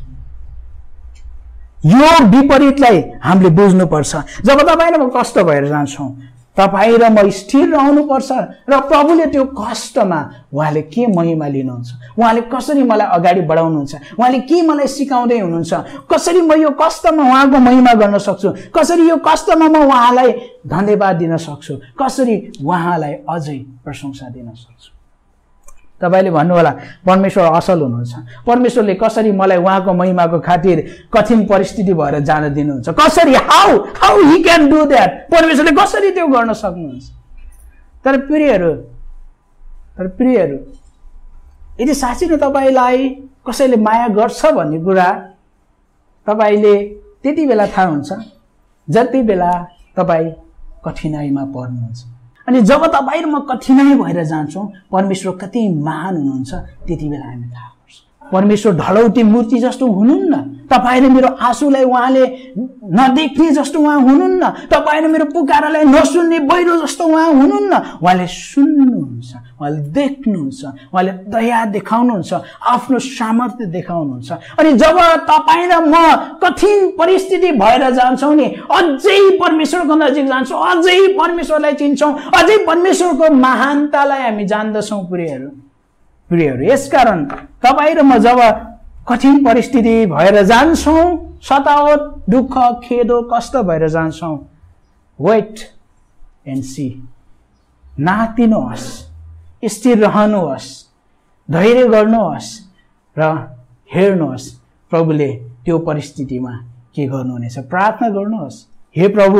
यो विपरीतलाई हामीले बुझ्नुपर्छ। जब तपाईँ र म कष्ट भएर जान्छौँ, तपाईँ र म स्थिर रहनुपर्छ र प्रभुले त्यो कष्टमा उहाँले के महिमा लिनुहुन्छ, उहाँले कसरी मलाई अगाडि बढाउनुहुन्छ, उहाँले के मलाई सिकाउँदै हुनुहुन्छ, कसरी म यो कष्टमा उहाँको महिमा गर्न सक्छु, कसरी यो कष्टमा म उहाँलाई धन्यवाद दिन सक्छु, कसरी उहाँलाई अझै प्रशंसा दिन सक्छु। तपाईले भन्नु होला परमेश्वर असल हुनुहुन्छ, परमेश्वरले कसरी मलाई उहाँको महिमाको खातिर कठिन परिस्थिति भएर जान दिनुहुन्छ, कसरी how how he can do that, परमेश्वरले कसरी त्यो गर्न सक्नुहुन्छ। तर प्रियहरू तर प्रियहरू यदि साँच्चै नै तपाईलाई कसैले माया गर्छ भन्ने कुरा तपाईले त्यति बेला थाहा हुन्छ जति बेला तपाईँ कठिनाइमा पर्नुहुन्छ। अनि जब तपाईँ र म कठिनाइ भएर जान्छौँ परमेश्वर कति महान हुनुहुन्छ त्यति बेला हामी थाहा पर्छ। परमेश्वर ढलौटी मूर्ति जस्तो हुनुहुन्न, तपाईँ र मेरो आँसुलाई उहाँले नदेख्ने जस्तो उहाँ हुनुहुन्न, तपाईँ र मेरो पुकारालाई नसुन्ने बहिरो जस्तो उहाँ हुनुहुन्न। उहाँले सुन्नुहुन्छ, उहाँले देख्नुहुन्छ, उहाँले दया देखाउनुहुन्छ, आफ्नो सामर्थ्य देखाउनुहुन्छ। अनि जब तपाईँ र म कठिन परिस्थिति भएर जान्छौँ नि अझै परमेश्वरको नजिक जान्छौँ, अझै परमेश्वरलाई चिन्छौँ, अझै परमेश्वरको महानतालाई हामी जान्दछौँ। प्रियहरू प्रियहरू यसकारण तपाईँ र म जब कठिन परिस्थिति भएर जान्छौँ, सतावट दुःख खेदो कष्ट भएर जान्छौँ, वेट एन्ड सी, नातिनुहोस्, स्थिर रहनुहोस्, धैर्य गर्नुहोस् र हेर्नुहोस् प्रभुले त्यो परिस्थितिमा के गर्नुहुनेछ। प्रार्थना गर्नुहोस्, हे प्रभु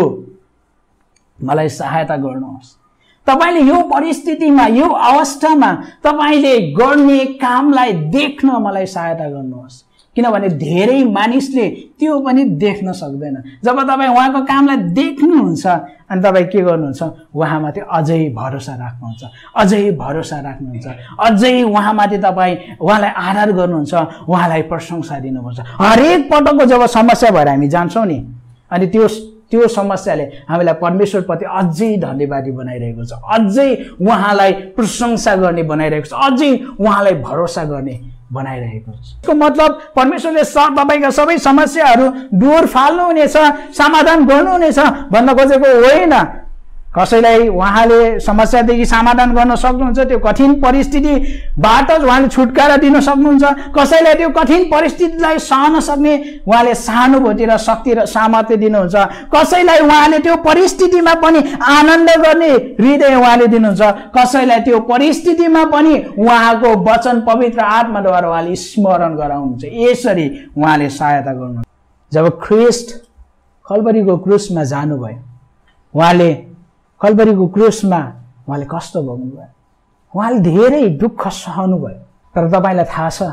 मलाई सहायता गर्नुहोस्। तपाईले यो परिस्थितिमा यो अवस्थामा तपाईले गर्ने कामलाई देख्न मलाई सहायता गर्नुहोस्, किनभने धेरै मानिसले त्यो पनि देख्न सक्दैन। जब तपाईँ उहाँको कामलाई देख्नुहुन्छ अनि तपाईँ के गर्नुहुन्छ, उहाँमाथि अझै भरोसा राख्नुहुन्छ, अझै भरोसा राख्नुहुन्छ, अझै उहाँमाथि तपाईँ उहाँलाई आदर गर्नुहुन्छ, उहाँलाई प्रशंसा दिनुपर्छ। हरेक पटकको जब समस्या भएर हामी जान्छौँ नि अनि त्यो त्यो समस्याले हामीलाई परमेश्वरप्रति अझै धन्यवादी बनाइरहेको छ, अझै उहाँलाई प्रशंसा गर्ने बनाइरहेको छ, अझै उहाँलाई भरोसा गर्ने बनाइरहेको छ। यसको मतलब परमेश्वरले तपाईका सबै समस्याहरू दूर फाल्नुहुनेछ, समाधान गर्नुहुनेछ भन्न खोजेको होइन। कसैलाई उहाँले समस्यादेखि समाधान गर्न सक्नुहुन्छ, त्यो कठिन परिस्थितिबाट उहाँले छुटकारा दिन सक्नुहुन्छ। कसैलाई त्यो कठिन परिस्थितिलाई सहन सक्ने उहाँले सहानुभूति र शक्ति र सामर्थ्य दिनुहुन्छ। कसैलाई उहाँले त्यो परिस्थितिमा पनि आनन्द गर्ने हृदय उहाँले दिनुहुन्छ। कसैलाई त्यो परिस्थितिमा पनि उहाँको वचन पवित्र आत्माद्वारा उहाँले स्मरण गराउनुहुन्छ। यसरी उहाँले सहायता गर्नुहुन्छ। जब ख्रीष्ट कल्वरीको क्रुसमा जानुभयो, उहाँले कल्वरीको क्रुसमा उहाँले कष्ट भोग्नुभयो, उहाँले धेरै दुःख सहनुभयो। तर तपाईलाई थाहा छ,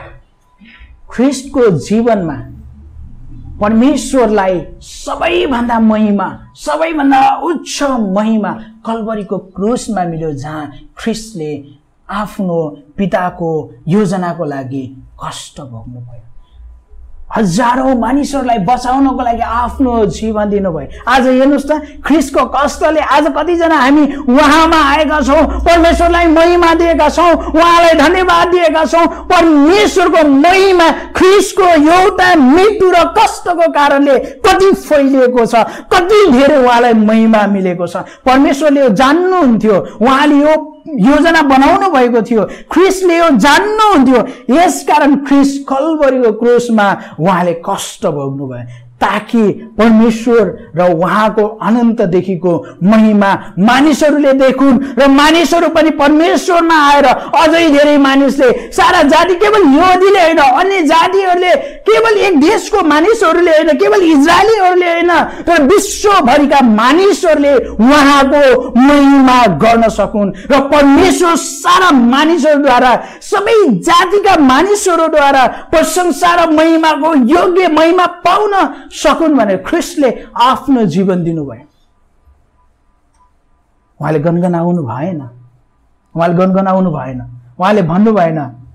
ख्रीष्टको जीवनमा परमेश्वरलाई सबैभन्दा महिमा, सबैभन्दा उच्च महिमा कल्वरीको क्रुसमा मिल्यो, जहाँ ख्रीष्टले आफ्नो पिताको योजनाको लागि कष्ट भोग्नुभयो। हजारौं मानिसहरूलाई बचाउनको लागि आफ्नो जीवन दिनुभयो। आज हेर्नुस् त, ख्रीष्टको कष्टले आज कतिजना हामी उहाँमा आएका छौं, परमेश्वरलाई महिमा दिएका छौं, उहाँलाई धन्यवाद दिएका छौं। परमेश्वरको महिमा ख्रीष्टको एउटा मृत्यु र कष्टको कारणले कति फैलिएको छ, कति धेरै उहाँलाई महिमा मिलेको छ। परमेश्वरले यो जान्नुहुन्थ्यो, उहाँले यो योजना बनाउनु भएको थियो, ख्रीष्टले यो जान्नुहुन्थ्यो। यसकारण ख्रीष्ट कल्वरीको क्रुसमा उहाँले कष्ट भोग्नुभयो, ताकि परमेश्वर र उहाँको अनन्तदेखिको महिमा मानिसहरूले देखुन् र मानिसहरू पनि परमेश्वरमा आएर अझै धेरै मानिसले, सारा जाति, केवल यहुदीले होइन, अन्य जातिहरूले, केवल एक देशको मानिसहरूले होइन, केवल इजरायलीहरूले होइन, तर विश्वभरिका मानिसहरूले उहाँको महिमा गर्न सकुन् र परमेश्वर सारा मानिसहरूद्वारा, सबै जातिका मानिसहरूद्वारा प्रशंसा र महिमाको योग्य महिमा पाउन सकुन् भनेर ख्रीष्टले आफ्नो जीवन दिनुभयो। उहाँले गनगनाउनु भएन, उहाँले गनगनाउनु भएन, उहाँले भन्नु भएन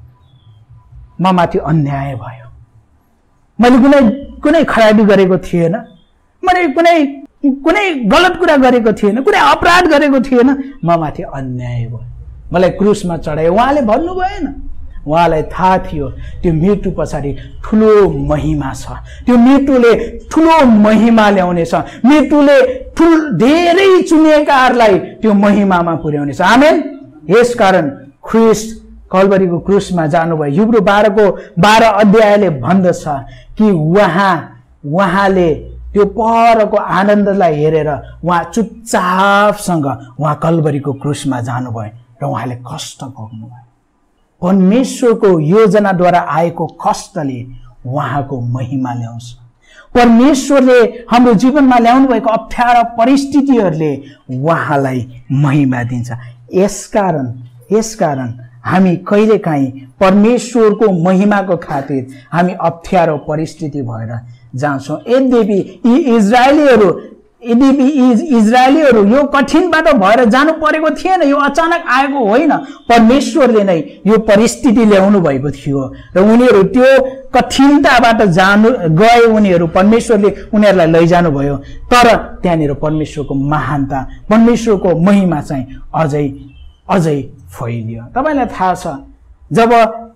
म माथि अन्याय भयो, मैले कुनै कुनै खराबी गरेको थिएन, मैले कुनै कुनै गलत कुरा गरेको थिएन, कुनै अपराध गरेको थिएन, म माथि अन्याय भयो, मलाई क्रुसमा चढायो। उहाँले भन्नु भएन। उहाँलाई थाहा थियो त्यो मृत्यु पछाडि ठुलो महिमा छ, त्यो मृत्युले ठुलो महिमा ल्याउनेछ, मृत्युले ठुल धेरै चुनिएकाहरूलाई त्यो महिमामा पुर्याउनेछ। आमेन। यसकारण ख्रीष्ट कल्वरीको क्रुसमा जानुभयो। हिब्रू बाह्रको बाह्र अध्यायले भन्दछ कि उहाँ उहाँले त्यो परको आनन्दलाई हेरेर उहाँ चुपचापसँग उहाँ कल्वरीको क्रुसमा जानुभयो र उहाँले कष्ट भोग्नुभयो। परमेश्वरको योजनाद्वारा आएको कष्टले उहाँको महिमा ल्याउँछ। परमेश्वरले हाम्रो जीवनमा ल्याउनु भएको अप्ठ्यारा परिस्थितिहरूले उहाँलाई महिमा दिन्छ। यसकारण यसकारण हामी कहिलेकाहीँ परमेश्वरको महिमाको खातिर हामी अप्ठ्यारो परिस्थिति भएर जान्छौँ। यद्यपि यी इजरायलीहरू यद्यपि इजरायलीहरू यो कठिन बाटो भएर जानु परेको थिएन, यो अचानक आएको होइन, परमेश्वरले नै यो परिस्थिति ल्याउनु भएको थियो र उनीहरू त्यो कठिनताबाट जानु गए, उनीहरू परमेश्वरले उनीहरूलाई लैजानु भयो। तर त्यहाँनिर परमेश्वरको महानता, परमेश्वरको महिमा चाहिँ अझै अझै फैलियो। तपाईलाई थाहा छ, जब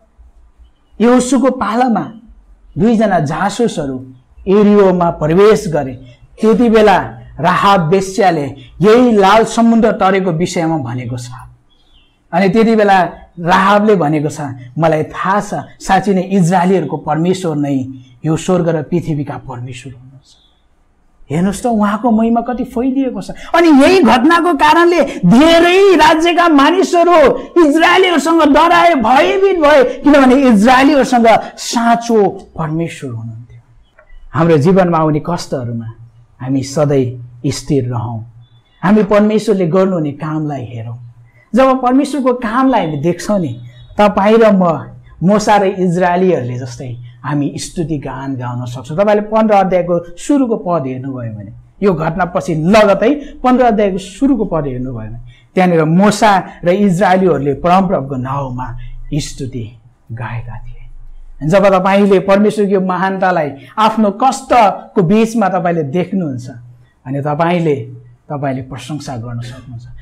यहोशूको पालामा दुईजना जासुसहरू एरियोमा प्रवेश गरे, त्यति बेला राहाब वेश्याले यही लाल समुद्र तरेको विषयमा भनेको छ। अनि त्यति बेला राहाबले भनेको छ, मलाई थाहा छ साँच्चै नै इजरायलीहरूको परमेश्वर नै यो स्वर्ग र पृथ्वीका परमेश्वर हुनुहुन्छ। हेर्नुहोस् त उहाँको महिमा कति फैलिएको छ। अनि यही घटनाको कारणले धेरै राज्यका मानिसहरू इजरायलीहरूसँग डराए, भयभीत भए, किनभने इजरायलीहरूसँग साँचो परमेश्वर हुनुहुन्थ्यो। हाम्रो जीवनमा आउने कष्टहरूमा हामी सधैँ स्थिर रहौं, हामी परमेश्वरले गर्नुहुने कामलाई हेरौं। जब परमेश्वरको कामलाई हामी देख्छौं नि, तपाईँ र म मोसा र इजरायलीहरूले जस्तै हामी स्तुति गान गाउन सक्छौं। तपाईले पन्ध्र अध्यायको सुरुको पद हेर्नुभयो भने, यो घटनापछि लगतै पन्ध्र अध्यायको सुरुको पद हेर्नुभयो भने त्यहाँनिर मोसा र इजरायलीहरूले परमप्रभुको नाउँमा स्तुति गाएका थिए। जब तपाईले परमेश्वरको महानतालाई आफ्नो कष्टको बीचमा तपाईले देख्नुहुन्छ अनि तपाईले तपाईले प्रशंसा गर्न सक्नुहुन्छ।